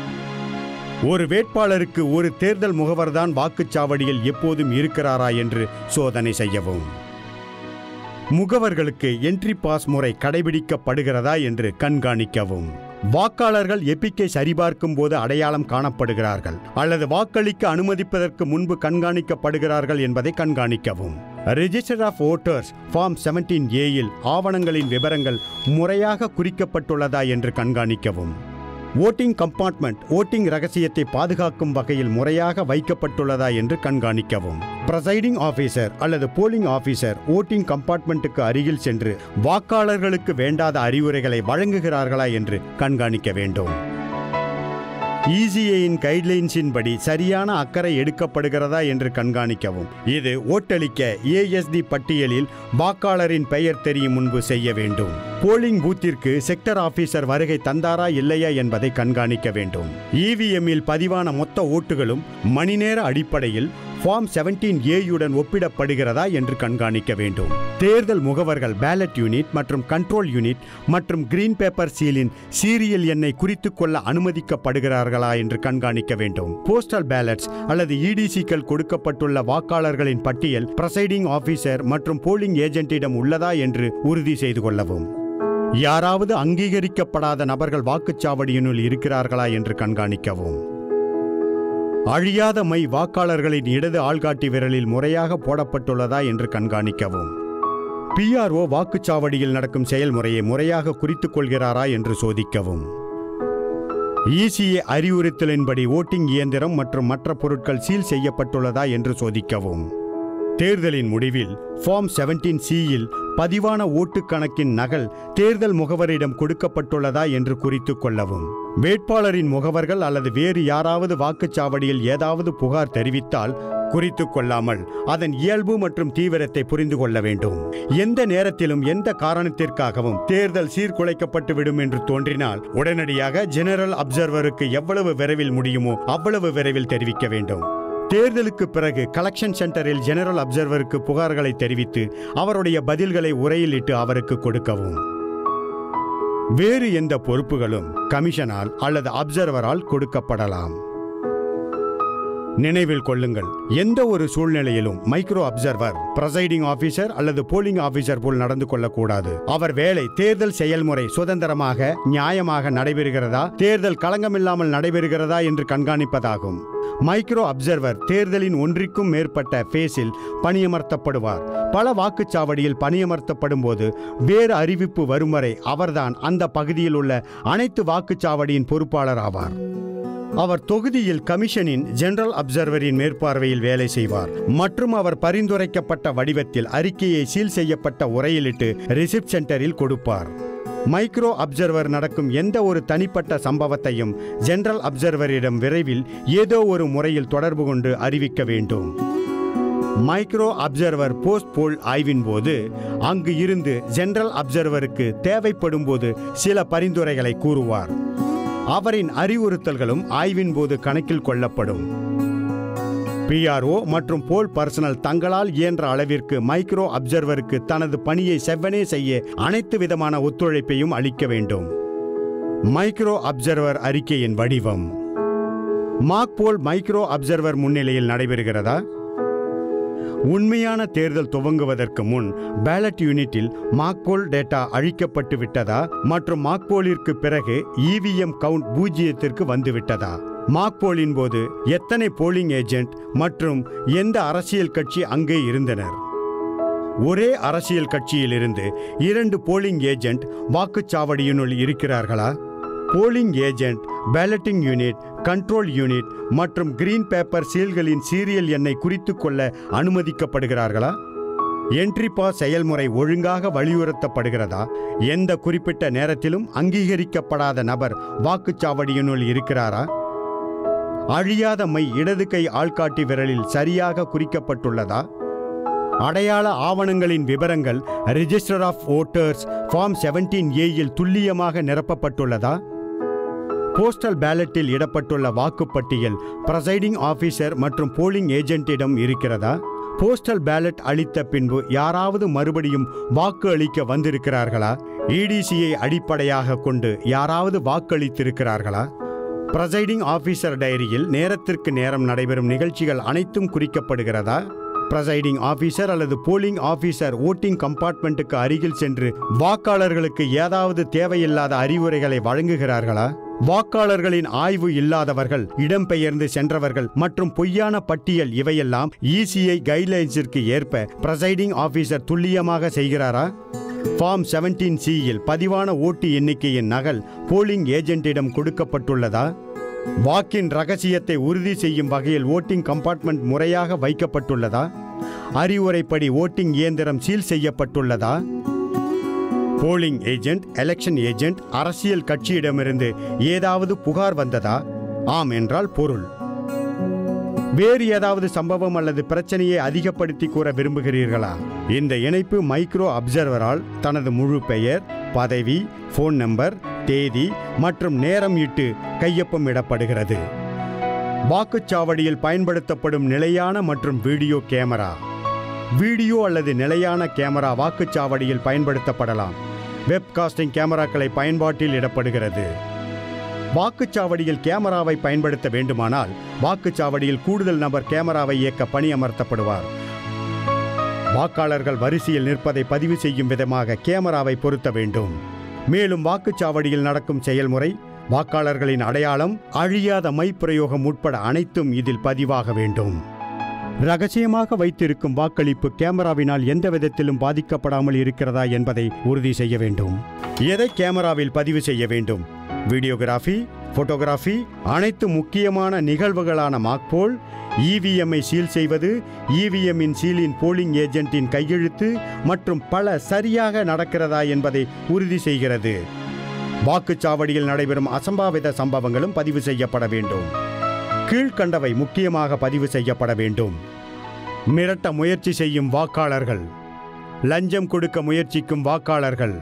ஒரு வேட்பாளருக்கு ஒரு தேர்தல் முகவர்தான் வாக்குச்சாவடியில் எப்போதும் இருக்கிறாரா என்று சோதனை செய்யவும். முகவர்களுக்கு என்ட்ரி பாஸ் முறை கடைபிடிக்கப்படுகிறதா என்று கண்காணிக்கவும். வாக்காளர்கள் எப்பிக்கை சரிபார்க்கும் போது அடையாளம் காணப்படுகிறார்கள் அல்லது வாக்களிக்க அனுமதிப்பதற்கு முன்பு கண்காணிக்கப்படுகிறார்கள் என்பதை கண்காணிக்கவும். Register of voters form seventeen ஏயில் ஆவணங்களின் விவரங்கள் முறையாக குறிக்கப்பட்டுள்ளதா என்று கண்காணிக்கவும். ஓட்டிங் கம்பார்ட்மெண்ட் ஓட்டிங் ரகசியத்தை பாதுகாக்கும் வகையில் முறையாக வைக்கப்பட்டுள்ளதா என்று கண்காணிக்கவும். பிரசைடிங் ஆபீசர் அல்லது போலிங் ஆபீசர் ஓட்டிங் கம்பார்ட்மெண்ட்டுக்கு அருகில் சென்று வாக்காளர்களுக்கு வேண்டாத அறிவுரைகளை வழங்குகிறார்களா என்று கண்காணிக்க வேண்டும். இசிஏயின் கைட்லைன்ஸின் படி சரியான அக்கறை எடுக்கப்படுகிறதா என்று கண்காணிக்கவும். இது ஓட்டளிக்க ஏஎஸ்டி பட்டியலில் வாக்காளரின் பெயர் தெரியும் முன்பு செய்ய வேண்டும். போலிங் பூத்திற்கு செக்டர் ஆபீசர் வருகை தந்தாரா இல்லையா என்பதை கண்காணிக்க வேண்டும். இவிஎம்மில் பதிவான மொத்த ஓட்டுகளும் மணிநேர அடிப்படையில் ஃபார்ம் செவன்டீன் ஏயுடன் ஒப்பிடப்படுகிறதா என்று கண்காணிக்க வேண்டும். தேர்தல் முகவர்கள் பேலட் யூனிட் மற்றும் கண்ட்ரோல் யூனிட் மற்றும் கிரீன் பேப்பர் சீலின் சீரியல் எண்ணை குறித்துக் கொள்ள அனுமதிக்கப்படுகிறார்களா என்று கண்காணிக்க வேண்டும். போஸ்டல் பேலட்ஸ் அல்லது இடிசிக்கள் கொடுக்கப்பட்டுள்ள வாக்காளர்களின் பட்டியல் பிரசைடிங் ஆபீசர் மற்றும் போலிங் ஏஜென்ட்டிடம் உள்ளதா என்று உறுதி செய்து கொள்ளவும். யாராவது அங்கீகரிக்கப்படாத நபர்கள் வாக்குச்சாவடியினுள் இருக்கிறார்களா என்று கண்காணிக்கவும். அழியாத மை வாக்காளர்களின் இடது ஆள்காட்டி விரலில் முறையாக போடப்பட்டுள்ளதா என்று கண்காணிக்கவும். பிஆர்ஓ வாக்குச்சாவடியில் நடக்கும் செயல்முறையை முறையாக குறித்துக் கொள்கிறாரா என்று சோதிக்கவும். இசிஏ அறிவுறுத்தலின்படி ஓட்டிங் இயந்திரம் மற்றும் மற்ற பொருட்கள் சீல் செய்யப்பட்டுள்ளதா என்று சோதிக்கவும். தேர்தலின் முடிவில் ஃபார்ம் செவன்டீன் சியில் பதிவான ஓட்டு கணக்கின் நகல் தேர்தல் முகவரிடம் கொடுக்கப்பட்டுள்ளதா என்று குறித்துக் கொள்ளவும். வேட்பாளரின் முகவர்கள் அல்லது வேறு யாராவது வாக்குச்சாவடியில் ஏதாவது புகார் தெரிவித்தால் குறித்துக் கொள்ளாமல் அதன் இயல்பு மற்றும் தீவிரத்தை புரிந்து கொள்ள வேண்டும். எந்த நேரத்திலும் எந்த காரணத்திற்காகவும் தேர்தல் சீர்குலைக்கப்பட்டு விடும் என்று தோன்றினால் உடனடியாக ஜெனரல் அப்சர்வருக்கு எவ்வளவு விரைவில் முடியுமோ அவ்வளவு விரைவில் தெரிவிக்க வேண்டும். தேர்தலுக்கு பிறகு கலெக்ஷன் சென்டரில் ஜெனரல் அப்சர்வருக்கு புகார்களை தெரிவித்து அவருடைய பதில்களை உரையிலிட்டு அவருக்கு கொடுக்கவும். வேறு எந்த பொறுப்புகளும் கமிஷனால் அல்லது அப்சர்வரால் கொடுக்கப்படலாம். நினைவில் கொள்ளுங்கள், எந்த ஒரு சூழ்நிலையிலும் மைக்ரோ அப்சர்வர் பிரசைடிங் ஆபீசர் அல்லது போலிங் ஆபீசர் போல் நடந்து கொள்ளக்கூடாது. அவர் வேலை தேர்தல் செயல்முறை சுதந்திரமாக நியாயமாக நடைபெறுகிறதா, தேர்தல் களங்கமில்லாமல் நடைபெறுகிறதா என்று கண்காணிப்பதாகும். மைக்ரோ அப்சர்வர் தேர்தலின் ஒன்றிற்கும் மேற்பட்ட ஃபேஸில் பணியமர்த்தப்படுவார். பல வாக்குச்சாவடியில் பணியமர்த்தப்படும் போது வேறு அறிவிப்பு வரும் வரை அவர்தான் அந்த பகுதியில் உள்ள அனைத்து வாக்குச்சாவடியின் பொறுப்பாளர் ஆவார். அவர் தொகுதியில் கமிஷனின் ஜெனரல் அப்சர்வரின் மேற்பார்வையில் வேலை செய்வார் மற்றும் அவர் பரிந்துரைக்கப்பட்ட வடிவத்தில் அறிக்கையை சீல் செய்யப்பட்ட உரையிலிட்டு ரிசிப்ட் சென்டரில் கொடுப்பார். மைக்ரோ அப்சர்வர் நடக்கும் எந்த ஒரு தனிப்பட்ட சம்பவத்தையும் ஜெனரல் அப்சர்வரிடம் விரைவில் ஏதோ ஒரு முறையில் தொடர்பு கொண்டு அறிவிக்க வேண்டும். மைக்ரோ அப்சர்வர் போஸ்ட் போல் ஆய்வின் போது அங்கு இருந்து ஜெனரல் அப்சர்வருக்கு தேவைப்படும் போது சில பரிந்துரைகளை கூறுவார். அவரின் அறிவுறுத்தல்களும் ஆய்வின் போது கணக்கில் கொள்ளப்படும். பிஆர்ஓ மற்றும் போல் பர்சனல் தங்களால் இயன்ற அளவிற்கு மைக்ரோ அப்சர்வருக்கு தனது பணியை செவ்வனே செய்ய அனைத்து விதமான ஒத்துழைப்பையும் அளிக்க வேண்டும். மைக்ரோ அப்சர்வர் அறிக்கையின் வடிவம். மாக் போல் மைக்ரோ அப்சர்வர் முன்னிலையில் நடைபெறுகிறதா? உண்மையான தேர்தல் துவங்குவதற்கு முன் பேலட் யூனிட்டில் மாக்போல் டேட்டா அழிக்கப்பட்டு விட்டதா மற்றும் மாக்போலிற்கு பிறகு இவிஎம் கவுண்ட் பூஜ்ஜியத்திற்கு வந்துவிட்டதா? மாக்போலின் போது எத்தனை போலிங் ஏஜென்ட் மற்றும் எந்த அரசியல் கட்சி அங்கே இருந்தனர்? ஒரே அரசியல் கட்சியிலிருந்து இரண்டு போலிங் ஏஜென்ட் வாக்குச்சாவடியினுள் இருக்கிறார்களா? Polling agent, balloting unit, control unit மற்றும் கிரீன் பேப்பர் சீல்களின் சீரியல் எண்ணை குறித்துக் கொள்ள அனுமதிக்கப்படுகிறார்களா? என்ட்ரி பாஸ் செயல்முறை ஒழுங்காக வலியுறுத்தப்படுகிறதா? எந்த குறிப்பிட்ட நேரத்திலும் அங்கீகரிக்கப்படாத நபர் வாக்குச்சாவடியினுள் இருக்கிறாரா? அழியாத மை இடது கை ஆள்காட்டி விரலில் சரியாக குறிக்கப்பட்டுள்ளதா? அடையாள ஆவணங்களின் விவரங்கள் register of voters form seventeen ஏயில் துல்லியமாக நிரப்பப்பட்டுள்ளதா? போஸ்டல் பேலட்டில் இடப்பட்டுள்ள வாக்குப்பட்டியல் பிரசைடிங் ஆபீசர் மற்றும் போலிங் ஏஜென்ட்டிடம் இருக்கிறதா? போஸ்டல் பேலட் அளித்த பின்பு யாராவது மறுபடியும் வாக்கு அளிக்க வந்திருக்கிறார்களா? இடிசியை அடிப்படையாக கொண்டு யாராவது வாக்களித்திருக்கிறார்களா? பிரசைடிங் ஆபீசர் டைரியில் நேரத்திற்கு நேரம் நடைபெறும் நிகழ்ச்சிகள் அனைத்தும் குறிக்கப்படுகிறதா? பிரசைடிங் ஆபீசர் அல்லது போலிங் ஆபீசர் ஓட்டிங் கம்பார்ட்மெண்ட்டுக்கு அருகில் சென்று வாக்காளர்களுக்கு ஏதாவது தேவையில்லாத அறிவுரைகளை வழங்குகிறார்களா? வாக்காளர்களின் ஆய்வு இல்லாதவர்கள், இடம்பெயர்ந்து சென்றவர்கள் மற்றும் பொய்யான பட்டியல் இவையெல்லாம் இசிஐ கைட்லைன்ஸிற்கு ஏற்ப பிரசைடிங் ஆபீசர் துல்லியமாக செய்கிறாரா? ஃபார்ம் செவன்டீன் சியில் பதிவான ஓட்டு எண்ணிக்கையின் நகல் போலிங் ஏஜென்ட்டிடம் கொடுக்கப்பட்டுள்ளதா? வாக்கின் ரகசியத்தை உறுதி செய்யும் வகையில் ஓட்டிங் கம்பார்ட்மெண்ட் முறையாக வைக்கப்பட்டுள்ளதா? அறிவுரைப்படி ஓட்டிங் இயந்திரம் சீல் செய்யப்பட்டுள்ளதா? போலிங் ஏஜென்ட், எலெக்ஷன் ஏஜென்ட், அரசியல் கட்சியிடமிருந்து ஏதாவது புகார் வந்ததா? ஆம் என்றால் பொருள். வேறு ஏதாவது சம்பவம் அல்லது பிரச்சனையை அதிகப்படுத்தி கூற விரும்புகிறீர்களா? இந்த இணைப்பு மைக்ரோ அப்சர்வரால் தனது முழு பெயர், பதவி, போன் நம்பர், தேதி மற்றும் நேரம் இட்டு கையொப்பம் இடப்படுகிறது. வாக்குச்சாவடியில் பயன்படுத்தப்படும் நிலையான மற்றும் வீடியோ கேமரா. வீடியோ அல்லது நிலையான கேமரா வாக்குச்சாவடியில் பயன்படுத்தப்படலாம். வெப்காஸ்டிங் கேமராக்களை பயன்பாட்டில் இடப்படுகிறது. வாக்குச்சாவடியில் கேமராவை பயன்படுத்த வேண்டுமானால் வாக்குச்சாவடியில் கூடுதல் நபர் கேமராவை இயக்க பணியமர்த்தப்படுவார். வாக்காளர்கள் வரிசையில் நிற்பதை பதிவு செய்யும் விதமாக கேமராவை பொருத்த வேண்டும். மேலும் வாக்குச்சாவடியில் நடக்கும் செயல்முறை, வாக்காளர்களின் அடையாளம், அழியாத மை பிரயோகம் உட்பட அனைத்தும் இதில் பதிவாக வேண்டும். ரகசியமாக வைத்திருக்கும் வாக்களிப்பு கேமராவினால் எந்த விதத்திலும் பாதிக்கப்படாமல் இருக்கிறதா என்பதை உறுதி செய்ய வேண்டும். எதை கேமராவில் பதிவு செய்ய வேண்டும்? வீடியோகிராஃபி, போட்டோகிராஃபி, அனைத்து முக்கியமான நிகழ்வுகளான மாக்போல், இவிஎம்ஐ சீல் செய்வது, இவிஎம்மின் சீலின் போலிங் ஏஜென்ட்டின் கையெழுத்து மற்றும் பல சரியாக நடக்கிறதா என்பதை உறுதி செய்கிறது. வாக்குச்சாவடியில் நடைபெறும் அசம்பாவித சம்பவங்களும் பதிவு செய்யப்பட வேண்டும். கீழ்கண்டவை முக்கியமாக பதிவு செய்யப்பட வேண்டும். மிரட்ட முயற்சி செய்யும் வாக்காளர்கள், லஞ்சம் கொடுக்க முயற்சிக்கும் வாக்காளர்கள்,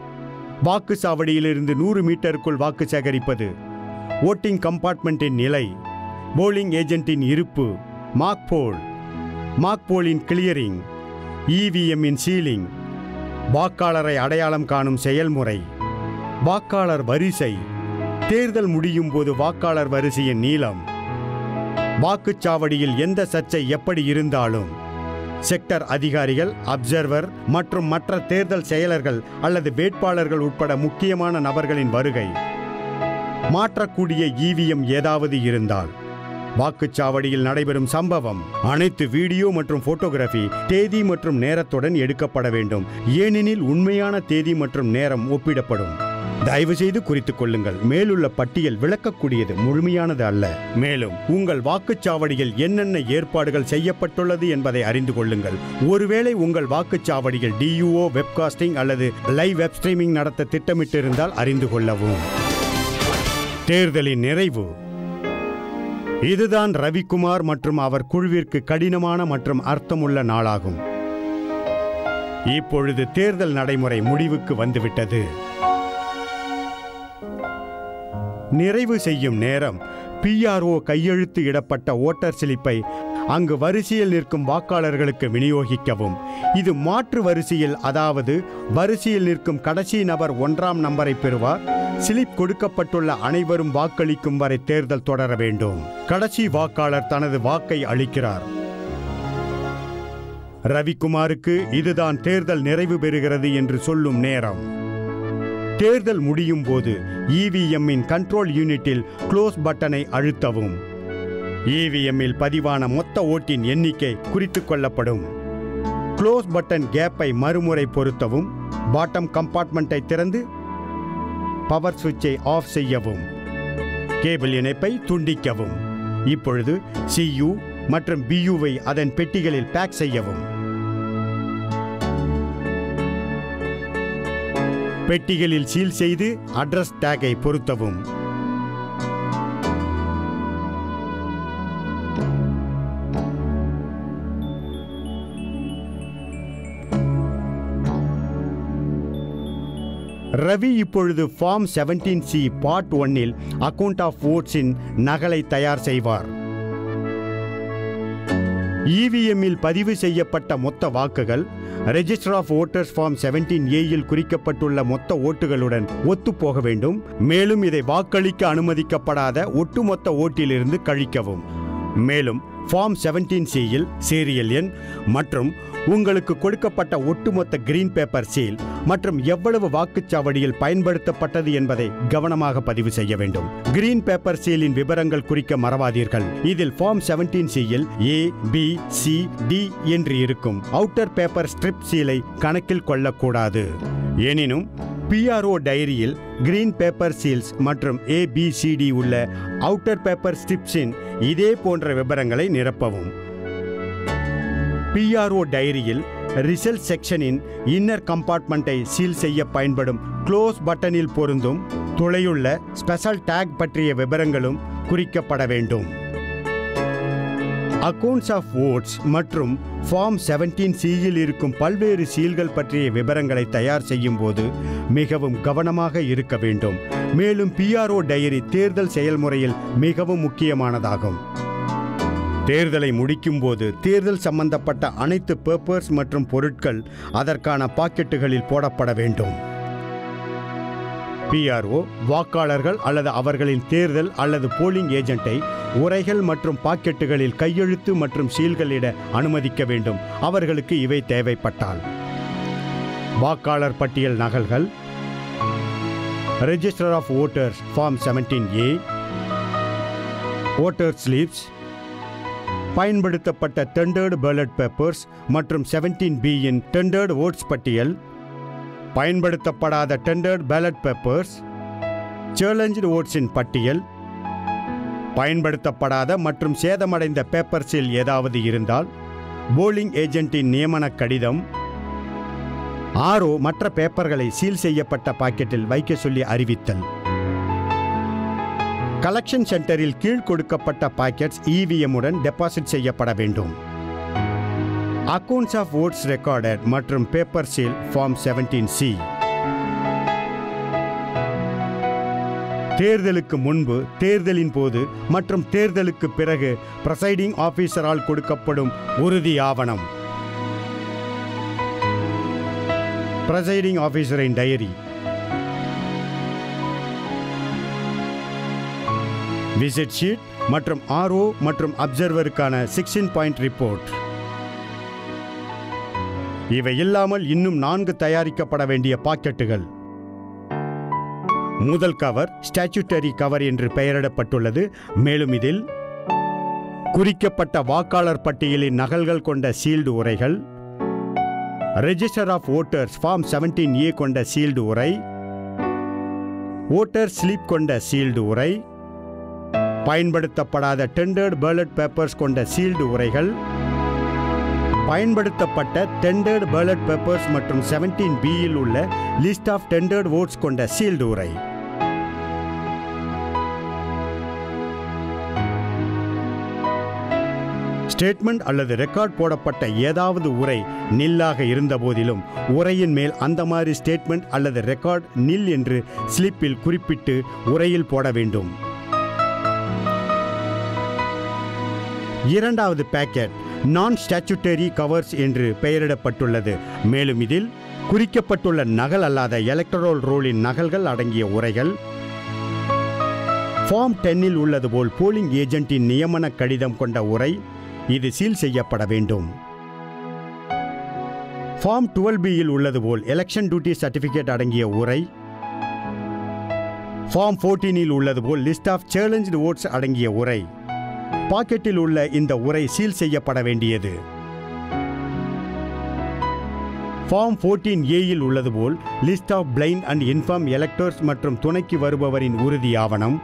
வாக்குச்சாவடியிலிருந்து நூறு மீட்டருக்குள் வாக்கு சேகரிப்பது, ஓட்டிங் கம்பார்ட்மெண்ட்டின் நிலை, போலிங் ஏஜென்ட்டின் இருப்பு, மாக்போல், மாக்போலின் கிளியரிங், இவிஎம்மின் சீலிங், வாக்காளரை அடையாளம் காணும் செயல்முறை, வாக்காளர் வரிசை, தேர்தல் முடியும் போது வாக்காளர் வரிசையின் நீளம், வாக்குச்சாவடியில் எந்த சர்ச்சை எப்படி இருந்தாலும் செக்டர் அதிகாரிகள், அப்சர்வர் மற்றும் மற்ற தேர்தல் செயலர்கள் அல்லது வேட்பாளர்கள் உட்பட முக்கியமான நபர்களின் வருகை, மாற்றக்கூடிய இவிஎம் ஏதாவது இருந்தால், வாக்குச்சாவடியில் நடைபெறும் சம்பவம், அனைத்து வீடியோ மற்றும் போட்டோகிராஃபி தேதி மற்றும் நேரத்துடன் எடுக்கப்பட வேண்டும். ஏனெனில் உண்மையான தேதி மற்றும் நேரம் ஒப்பிடப்படும். தயவு செய்து குறித்துக் கொள்ளுங்கள், மேலுள்ள பட்டியல் விளக்கக்கூடியது, முழுமையானது அல்ல. மேலும் உங்கள் வாக்குச்சாவடியில் என்னென்ன ஏற்பாடுகள் செய்யப்பட்டுள்ளது என்பதை அறிந்து கொள்ளுங்கள். ஒருவேளை உங்கள் வாக்குச்சாவடியில் டியூஓ, வெப்காஸ்டிங் அல்லது லைவ் வெப் ஸ்ட்ரீமிங் நடத்த திட்டமிட்டிருந்தால் அறிந்து கொள்ளவும். தேர்தலின் நிறைவு. இதுதான் ரவிக்குமார் மற்றும் அவர் குழுவிற்கு கடினமான மற்றும் அர்த்தமுள்ள நாளாகும். இப்பொழுது தேர்தல் நடைமுறை முடிவுக்கு வந்துவிட்டது. நிறைவு செய்யும் நேரம். பிஆர்ஓ கையெழுத்து இடப்பட்ட ஓட்டர் சிலிப்பை அங்கு வரிசையில் நிற்கும் வாக்காளர்களுக்கு விநியோகிக்கவும். இது மாற்று வரிசையில், அதாவது வரிசையில் நிற்கும் கடைசி நபர் ஒன்றாம் நம்பரை பெறுவார். சிலிப் கொடுக்கப்பட்டுள்ள அனைவரும் வாக்களிக்கும் வரை தேர்தல் தொடர வேண்டும். கடைசி வாக்காளர் தனது வாக்கை அளிக்கிறார். ரவிக்குமாருக்கு இதுதான் தேர்தல் நிறைவு பெறுகிறது என்று சொல்லும் நேரம். தேர்தல் முடியும் போது இவிஎம்மின் கண்ட்ரோல் யூனிட்டில் க்ளோஸ் பட்டனை அழுத்தவும். இவிஎம்மில் பதிவான மொத்த ஓட்டின் எண்ணிக்கை குறித்துக் கொள்ளப்படும். க்ளோஸ் பட்டன் கேப்பை மறுமுறை பொருத்தவும். பாட்டம் கம்பார்ட்மெண்ட்டை திறந்து பவர் சுவிட்சை ஆஃப் செய்யவும். கேபிள் இணைப்பை துண்டிக்கவும். இப்பொழுது சியு மற்றும் பியூவை அதன் பெட்டிகளில் பேக் செய்யவும். பெட்டிகளில் சீல் செய்து அட்ரஸ் டேக்கை பொருத்தவும். ரவி இப்பொழுது ஃபார்ம் செவன்டீன் சி பார்ட் ஒன்னில் அக்கவுண்ட் ஆஃப் ஓட்ஸின் நகலை தயார் செய்வார். இவிஎம்மில் பதிவு செய்யப்பட்ட மொத்த வாக்குகள் register of voters form seventeen ஏயில் குறிக்கப்பட்டுள்ள மொத்த ஓட்டுகளுடன் ஒத்துப்போக வேண்டும். மேலும் இதை வாக்களிக்க அனுமதிக்கப்படாத ஒட்டுமொத்த ஓட்டிலிருந்து கழிக்கவும். மேலும் ஃபார்ம் செவன்டீன் சியில் சீரியல் எண் மற்றும் உங்களுக்கு கொடுக்கப்பட்ட ஒட்டுமொத்த கிரீன் பேப்பர் சீல் மற்றும் எவ்வளவு வாக்குச்சாவடியில் பயன்படுத்தப்பட்டது என்பதை கவனமாக பதிவு செய்ய வேண்டும். கிரீன் பேப்பர் சீலின் விவரங்கள் குறிக்க மறவாதீர்கள். இதில் ஃபார்ம் செவன்டீன் சியில் ஏ, பி, சி, டி என்று இருக்கும். அவுட்டர் பேப்பர் ஸ்ட்ரிப் சீலை கணக்கில் கொள்ளக்கூடாது. எனினும் பிஆர்ஓ டைரியில் கிரீன் பேப்பர் சீல்ஸ் மற்றும் ஏ, பி, சி, டி உள்ள அவுட்டர் பேப்பர் ஸ்ட்ரிப்ஸின் இதே போன்ற விவரங்களை நிரப்பவும். பிஆர்ஓ டைரியில் ரிசல்ட் செக்ஷனின் இன்னர் கம்பார்ட்மெண்ட்டை சீல் செய்ய பயன்படும் க்ளோஸ் பட்டனில் பொருந்தும் துளையுள்ள ஸ்பெஷல் டேக் பற்றிய விவரங்களும் குறிக்கப்பட வேண்டும். அக்கவுண்ட்ஸ் ஆஃப் ஓட்ஸ் மற்றும் ஃபார்ம் செவன்டீன் சியில் இருக்கும் பல்வேறு சீல்கள் பற்றிய விவரங்களை தயார் செய்யும் போது மிகவும் கவனமாக இருக்க வேண்டும். மேலும் பிஆர்ஓ டயரி தேர்தல் செயல்முறையில் மிகவும் முக்கியமானதாகும். தேர்தலை முடிக்கும் போது தேர்தல் சம்பந்தப்பட்ட அனைத்து பேப்பர்ஸ் மற்றும் பொருட்கள் அதற்கான பாக்கெட்டுகளில் போடப்பட வேண்டும். பிஆர்ஓ வாக்காளர்கள் அல்லது அவர்களின் தேர்தல் அல்லது போலிங் ஏஜென்ட்டை உரைகள் மற்றும் பாக்கெட்டுகளில் கையெழுத்து மற்றும் சீல்களிட அனுமதிக்க வேண்டும், அவர்களுக்கு இவை தேவைப்பட்டால். வாக்காளர் பட்டியல் நகல்கள், register of voters form seventeen A, voter slips, பயன்படுத்தப்பட்ட டெண்டர்டு பேலட் பேப்பர்ஸ் மற்றும் seventeen B in tendered votes பட்டியல், பயன்படுத்தப்படாத டெண்டர்டு பேலட் பேப்பர்ஸ், சேலஞ்சு ஓட்ஸின் பட்டியல், பயன்படுத்தப்படாத மற்றும் சேதமடைந்த பேப்பர்ஸில் ஏதாவது இருந்தால், போலிங் ஏஜென்ட்டின் நியமன கடிதம், ஆர்ஓ மற்ற பேப்பர்களை சீல் செய்யப்பட்ட பாக்கெட்டில் வைக்க சொல்லி அறிவித்தல். கலெக்ஷன் சென்டரில் கீழ் கொடுக்கப்பட்ட பாக்கெட்ஸ் இவிஎம் உடன் டெபாசிட் செய்யப்பட வேண்டும். அக்கவுண்ட்ஸ் ஆஃப் ஓட்ஸ் ரெக்கார்டட் மற்றும் paper seal form seventeen C. தேர்தலுக்கு முன்பு, தேர்தலின் போது மற்றும் தேர்தலுக்கு பிறகு பிரசைடிங் ஆபீசரால் கொடுக்கப்படும் உறுதி ஆவணம். பிரசைடிங் ஆபீசரின் டயரி, விசிட் ஷீட் மற்றும் ஆர்ஓ மற்றும் அப்சர்வருக்கான சிக்ஸ்டீன் பாயிண்ட் ரிப்போர்ட். இவை இல்லாமல் இன்னும் நான்கு தயாரிக்கப்பட வேண்டிய பாக்கெட்டுகள். முதல் கவர் ஸ்டாச்சுட்டரி கவர் என்று பெயரிடப்பட்டுள்ளது. மேலும் இதில் குறிக்கப்பட்ட வாக்காளர் பட்டியலின் நகல்கள் கொண்ட சீல்டு உரைகள், register of voters form seventeen A கொண்ட சீல்டு உரை, ஓட்டர் ஸ்லிப் கொண்ட சீல்டு உரை, பயன்படுத்தப்படாத டெண்டர்டு பேலட் பேப்பர்ஸ் கொண்ட சீல்டு உரைகள், பயன்படுத்தப்பட்ட டெண்டர்டு பேலட் பேப்பர்ஸ் மற்றும் செவன்டீன் பி இல் உள்ள லிஸ்ட் ஆஃப் டெண்டர்டு ஓட்ஸ் கொண்ட சீல்டு உரை. ஸ்டேட்மெண்ட் அல்லது ரெக்கார்ட் போடப்பட்ட ஏதாவது உரை நில்லாக இருந்த போதிலும் உரையின் மேல் அந்த மாதிரி ஸ்டேட்மெண்ட் அல்லது ரெக்கார்ட் நில் என்று ஸ்லிப்பில் குறிப்பிட்டு உரையில் போட வேண்டும். இரண்டாவது பேக்கெட் நான் ஸ்டாச்சுட்டரி கவர்ஸ் என்று பெயரிடப்பட்டுள்ளது. மேலும் இதில் குறிக்கப்பட்டுள்ள நகல் அல்லாத எலக்டரல் ரோலின் நகல்கள் அடங்கிய உரைகள், ஃபார்ம் டென்னில் உள்ளது போல் போலிங் ஏஜென்ட்டின் நியமன கடிதம் கொண்ட உரை, இது சீல் செய்யப்பட வேண்டும். ஃபார்ம் டுவெல்வ் பி இல் உள்ளது போல் எலெக்ஷன் டியூட்டி சர்டிபிகேட் அடங்கிய உரை, ஃபார்ம் ஃபோர்டீன் இல் உள்ளது போல் லிஸ்ட் ஆஃப் சேலஞ்சு ஓட்ஸ் அடங்கிய உரை. பாக்கெட்டில் உள்ள இந்த உரை சீல் செய்யப்பட வேண்டியது. ஃபார்ம் ஃபோர்டீன் ஏ இல் உள்ளது போல் list of blind and infirm electors மற்றும் துணைக்கு வருபவரின் உறுதி ஆவணம்,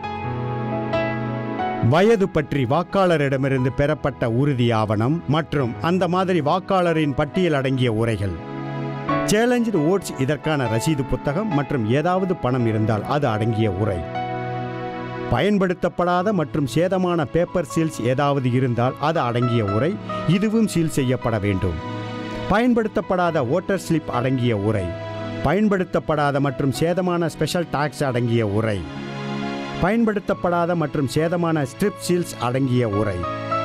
வயது பற்றி வாக்காளரிடமிருந்து பெறப்பட்ட உறுதி ஆவணம் மற்றும் அந்த மாதிரி வாக்காளரின் பட்டியல் அடங்கிய உரைகள். சேலஞ்சு ஓட்ஸ் இதற்கான ரசீது புத்தகம் மற்றும் ஏதாவது பணம் இருந்தால் அது அடங்கிய உரை. பயன்படுத்தப்படாத மற்றும் சேதமான பேப்பர் சீல்ஸ் ஏதாவது இருந்தால் அது அடங்கிய உரை, இதுவும் சீல் செய்யப்பட வேண்டும். பயன்படுத்தப்படாத ஓட்டர் ஸ்லிப் அடங்கிய உரை, பயன்படுத்தப்படாத மற்றும் சேதமான ஸ்பெஷல் டாக்ஸ் அடங்கிய உரை, பயன்படுத்தப்படாத மற்றும் சேதமான ஸ்ட்ரிப் சீல்ஸ் அடங்கிய உரை.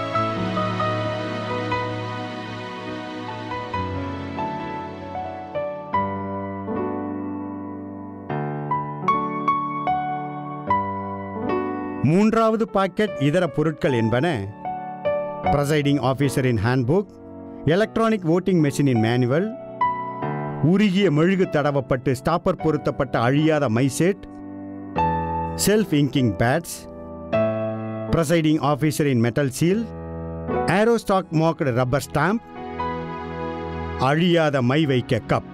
மூன்றாவது பாக்கெட் இதர பொருட்கள் என்பன பிரசைடிங் ஆபீசரின் ஹேண்ட்புக், எலக்ட்ரானிக் ஓட்டிங் மெஷினின் மேனுவல், உருகிய மெழுகு தடவப்பட்டு ஸ்டாப்பர் பொருத்தப்பட்ட அழியாத மைசெட், செல்ஃப் இங்கிங் பேட்ஸ், பிரசைடிங் ஆபீசரின் மெட்டல் சீல், ஏரோஸ்டாக் மார்க்டு ரப்பர் ஸ்டாம்ப், அழியாத மை வைக்க கப்.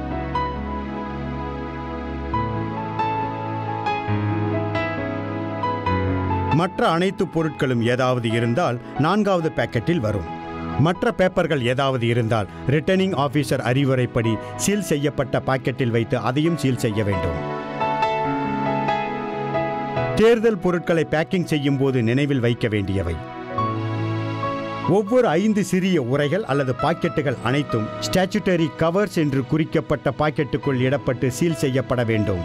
மற்ற அனைத்து பொருட்களும் ஏதாவது இருந்தால் நான்காவது பாக்கெட்டில் வரும். மற்ற பேப்பர்கள் ஏதாவது இருந்தால் ரிட்டர்னிங் ஆபீசர் அறிவுரைப்படி சீல் செய்யப்பட்ட பாக்கெட்டில் வைத்து அதையும் சீல் செய்ய வேண்டும். தேர்தல் பொருட்களை பேக்கிங் செய்யும் போது நினைவில் வைக்க வேண்டியவை: ஒவ்வொரு ஐந்து சிறிய உரைகள் அல்லது பாக்கெட்டுகள் அனைத்தும் ஸ்டாச்சுட்டரி கவர்ஸ் என்று குறிக்கப்பட்ட பாக்கெட்டுக்குள் இடப்பட்டு சீல் செய்யப்பட வேண்டும்.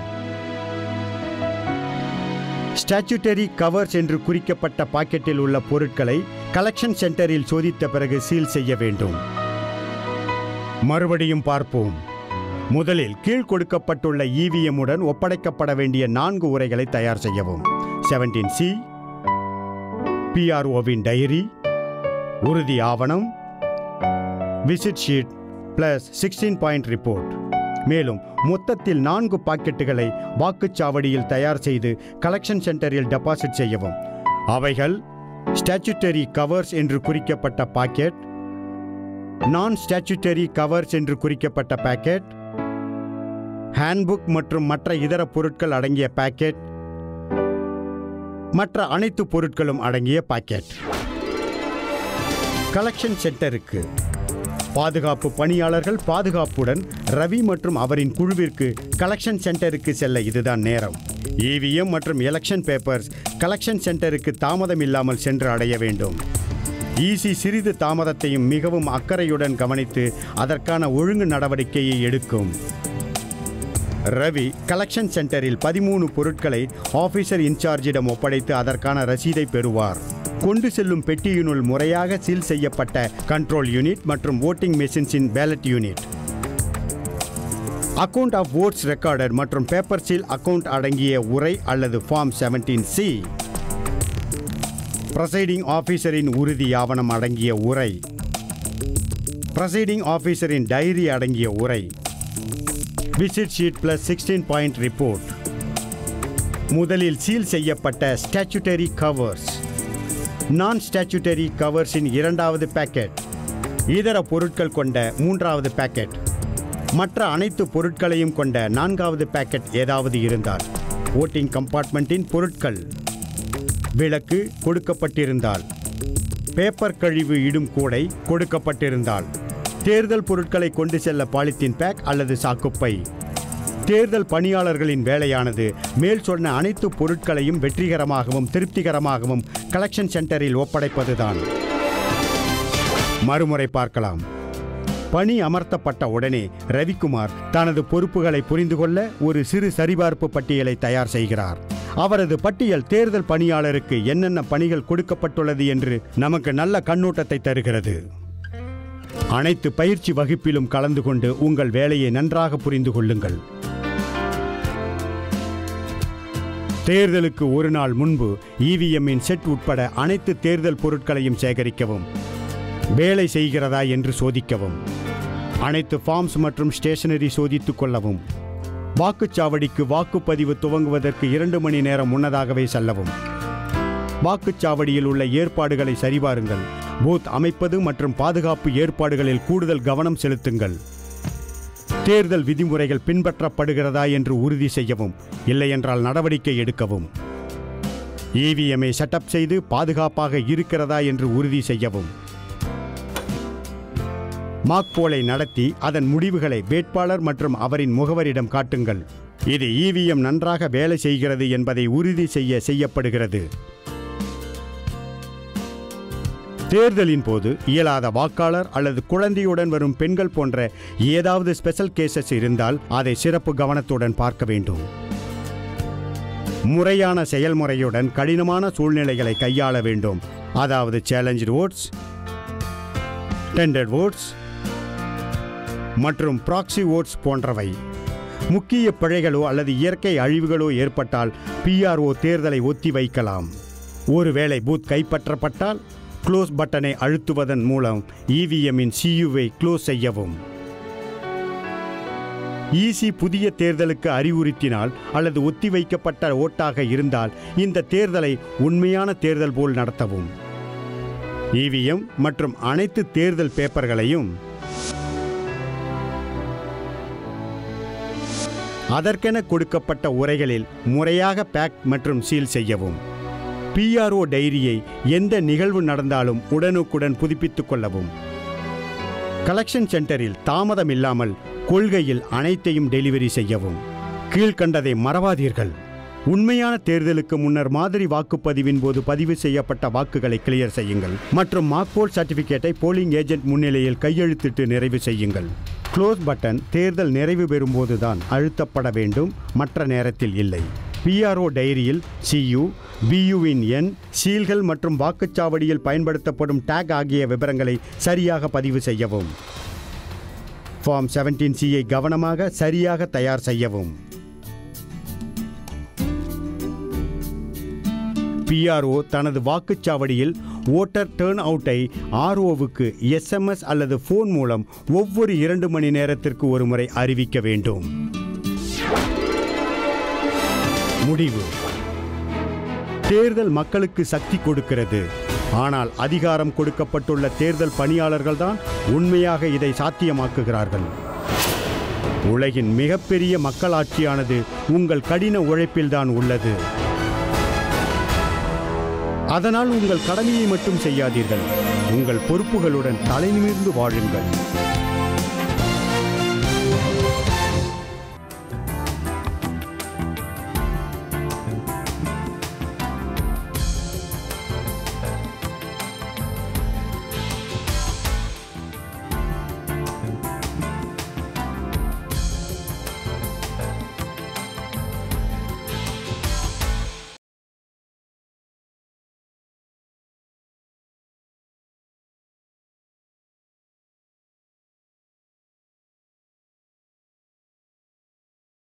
ஸ்டாச்சுட்டரி கவர்ஸ் என்று குறிக்கப்பட்ட பாக்கெட்டில் உள்ள பொருட்களை கலெக்ஷன் சென்டரில் சோதித்த பிறகு சீல் செய்ய வேண்டும். மறுபடியும் பார்ப்போம். முதலில் கீழ் கொடுக்கப்பட்டுள்ள இவிஎம் உடன் ஒப்படைக்கப்பட வேண்டிய நான்கு உரைகளை தயார் செய்யவும். செவன்டீன் சி, பிஆர்ஓவின் டைரி, உறுதி ஆவணம், visit sheet plus sixteen point report. மேலும் மொத்தத்தில் நான்கு பாக்கெட்டுகளை வாக்குச்சாவடியில் தயார் செய்து கலெக்ஷன் சென்டரில் டெபாசிட் செய்யவும். அவைகள் ஸ்டாச்சுட்டரி கவர்ஸ் என்று குறிக்கப்பட்ட பாக்கெட், நான் ஸ்டாச்சுட்டரி கவர்ஸ் என்று குறிக்கப்பட்ட பாக்கெட், ஹேண்ட்புக் மற்றும் மற்ற இதர பொருட்கள் அடங்கிய பாக்கெட், மற்ற அனைத்து பொருட்களும் அடங்கிய பாக்கெட். கலெக்ஷன் சென்டருக்கு பாதுகாப்பு பணியாளர்கள் பாதுகாப்புடன் ரவி மற்றும் அவரின் குழுவிற்கு கலெக்ஷன் சென்டருக்கு செல்ல இதுதான் நேரம். இவிஎம் மற்றும் எலெக்ஷன் பேப்பர்ஸ் கலெக்ஷன் சென்டருக்கு தாமதம் இல்லாமல் சென்று அடைய வேண்டும். ஈசி சிறிது தாமதத்தையும் மிகவும் அக்கறையுடன் கவனித்து அதற்கான ஒழுங்கு நடவடிக்கையை எடுக்கும். ரவி கலெக்ஷன் சென்டரில் பதிமூணு பொருட்களை ஆபீசர் இன்சார்ஜிடம் ஒப்படைத்து அதற்கான ரசீதை பெறுவார். கொண்டு செல்லும் பெட்டியினுள் முறையாக சீல் செய்யப்பட்ட கண்ட்ரோல் யூனிட் மற்றும் ஓட்டிங் மெஷின்ஸின் ballot unit, account of votes recorder மற்றும் பேப்பர் சீல் அக்கவுண்ட் அடங்கிய உரை அல்லது ஃபார்ம் செவன்டீன் சி, பிரசைடிங் ஆபீசரின் உறுதி ஆவணம் அடங்கிய உரை, பிரசைடிங் ஆபீசரின் டைரி அடங்கிய உரை, visit sheet plus sixteen point report. முதலில் சீல் செய்யப்பட்ட ஸ்டாச்சுட்டரி கவர்ஸ், நான் ஸ்டாச்சுட்டரி கவர்ஸின் இரண்டாவது பேக்கெட், இதர பொருட்கள் கொண்ட மூன்றாவது பேக்கெட், மற்ற அனைத்து பொருட்களையும் கொண்ட நான்காவது பேக்கெட் ஏதாவது இருந்தால், ஓட்டிங் கம்பார்ட்மெண்ட்டின் பொருட்கள், விளக்கு கொடுக்கப்பட்டிருந்தால், பேப்பர் கழிவு இடும் கூடை கொடுக்கப்பட்டிருந்தால், தேர்தல் பொருட்களை கொண்டு செல்ல பாலித்தீன் பேக் அல்லது சாக்குப்பை. தேர்தல் பணியாளர்களின் வேலையானது மேல் சொன்ன அனைத்து பொருட்களையும் வெற்றிகரமாகவும் திருப்திகரமாகவும் கலெக்ஷன் சென்டரில் ஒப்படைப்பதுதான். மறுமுறை பார்க்கலாம். பணி அமர்த்தப்பட்ட உடனே ரவிக்குமார் தனது பொறுப்புகளை புரிந்து கொள்ள ஒரு சிறு சரிபார்ப்பு பட்டியலை தயார் செய்கிறார். அவரது பட்டியல் தேர்தல் பணியாளருக்கு என்னென்ன பணிகள் கொடுக்கப்பட்டுள்ளது என்று நமக்கு நல்ல கண்ணோட்டத்தை தருகிறது. அனைத்து பயிற்சி வகுப்பிலும் கலந்து கொண்டு உங்கள் வேலையை நன்றாக புரிந்து கொள்ளுங்கள். தேர்தலுக்கு ஒரு நாள் முன்பு இவிஎம்மின் செட் உட்பட அனைத்து தேர்தல் பொருட்களையும் சேகரிக்கவும், வேலை செய்கிறதா என்று சோதிக்கவும், அனைத்து ஃபார்ம்ஸ் மற்றும் ஸ்டேஷனரி சோதித்துக் கொள்ளவும், வாக்குச்சாவடிக்கு வாக்குப்பதிவு துவங்குவதற்கு இரண்டு மணி நேரம் முன்னதாகவே செல்லவும், வாக்குச்சாவடியில் உள்ள ஏற்பாடுகளை சரிபாருங்கள், பூத் அமைப்பது மற்றும் பாதுகாப்பு ஏற்பாடுகளில் கூடுதல் கவனம் செலுத்துங்கள், தேர்தல் விதிமுறைகள் பின்பற்றப்படுகிறதா என்று உறுதி செய்யவும், இல்லையென்றால் நடவடிக்கை எடுக்கவும், இவிஎம்ஐ செட்டப் செய்து பாதுகாப்பாக இருக்கிறதா என்று உறுதி செய்யவும், மாக்போலை நடத்தி அதன் முடிவுகளை வேட்பாளர் மற்றும் அவரின் முகவரிடம் காட்டுங்கள். இது இவிஎம் நன்றாக வேலை செய்கிறது என்பதை உறுதி செய்ய செய்யப்படுகிறது. தேர்தலின் போது இயலாத வாக்காளர் அல்லது குழந்தையுடன் வரும் பெண்கள் போன்ற ஏதாவது ஸ்பெஷல் கேசஸ் இருந்தால் அதை சிறப்பு கவனத்துடன் பார்க்க வேண்டும். முறையான செயல்முறையுடன் கடினமான சூழ்நிலைகளை கையாள வேண்டும். அதாவது சேலஞ்ச் ஓட்ஸ், டெண்டர் ஓட்ஸ் மற்றும் ப்ராக்சி ஓட்ஸ் போன்றவை. முக்கிய பிழைகளோ அல்லது இயற்கை அழிவுகளோ ஏற்பட்டால் பிஆர்ஓ தேர்தலை ஒத்தி வைக்கலாம். ஒருவேளை பூத் கைப்பற்றப்பட்டால் க்ளோஸ் பட்டனை அழுத்துவதன் மூலம் இவிஎம்மின் சியுவை க்ளோஸ் செய்யவும். ஈசி புதிய தேர்தலுக்கு அறிவுறுத்தினால் அல்லது ஒத்திவைக்கப்பட்ட ஓட்டாக இருந்தால் இந்த தேர்தலை உண்மையான தேர்தல் போல் நடத்தவும். இவிஎம் மற்றும் அனைத்து தேர்தல் பேப்பர்களையும் அதற்கென கொடுக்கப்பட்ட உரைகளில் முறையாக பேக் மற்றும் சீல் செய்யவும். பிஆர்ஓ டைரியை எந்த நிகழ்வு நடந்தாலும் உடனுக்குடன் புதுப்பித்துக் கொள்ளவும். கலெக்ஷன் சென்டரில் தாமதம் இல்லாமல் கொள்கையில் அனைத்தையும் டெலிவரி செய்யவும். கீழ்கண்டதை மறவாதீர்கள். உண்மையான தேர்தலுக்கு முன்னர் மாதிரி வாக்குப்பதிவின் போது பதிவு செய்யப்பட்ட வாக்குகளை கிளியர் செய்யுங்கள் மற்றும் மார்க்போல் சர்டிபிகேட்டை போலிங் ஏஜென்ட் முன்னிலையில் கையெழுத்திட்டு நிறைவு செய்யுங்கள். க்ளோஸ் பட்டன் தேர்தல் நிறைவு பெறும்போதுதான் அழுத்தப்பட வேண்டும், மற்ற நேரத்தில் இல்லை. பிஆர்ஓ டைரியில் சியு, பியுவின் எண், சீல்கள் மற்றும் வாக்குச்சாவடியில் பயன்படுத்தப்படும் டேக் ஆகிய விவரங்களை சரியாக பதிவு செய்யவும். ஃபார்ம் செவன்டீன் சியை கவனமாக சரியாக தயார் செய்யவும். பிஆர்ஓ தனது வாக்குச்சாவடியில் ஓட்டர் டர்ன் அவுட்டை ஆர்ஓவுக்கு எஸ்எம்எஸ் அல்லது போன் மூலம் ஒவ்வொரு இரண்டு மணி நேரத்திற்கு ஒரு முறை அறிவிக்க வேண்டும். முடிவு: தேர்தல் மக்களுக்கு சக்தி கொடுக்கிறது, ஆனால் அதிகாரம் கொடுக்கப்பட்டுள்ள தேர்தல் பணியாளர்கள்தான் உண்மையாக இதை சாத்தியமாக்குகிறார்கள். உலகின் மிகப்பெரிய மக்களாட்சியானது உங்கள் கடின உழைப்பில்தான் உள்ளது. அதனால் உங்கள் கடமையை மட்டும் செய்யாதீர்கள், உங்கள் பொறுப்புகளுடன் தலைநிமிர்ந்து வாழுங்கள்.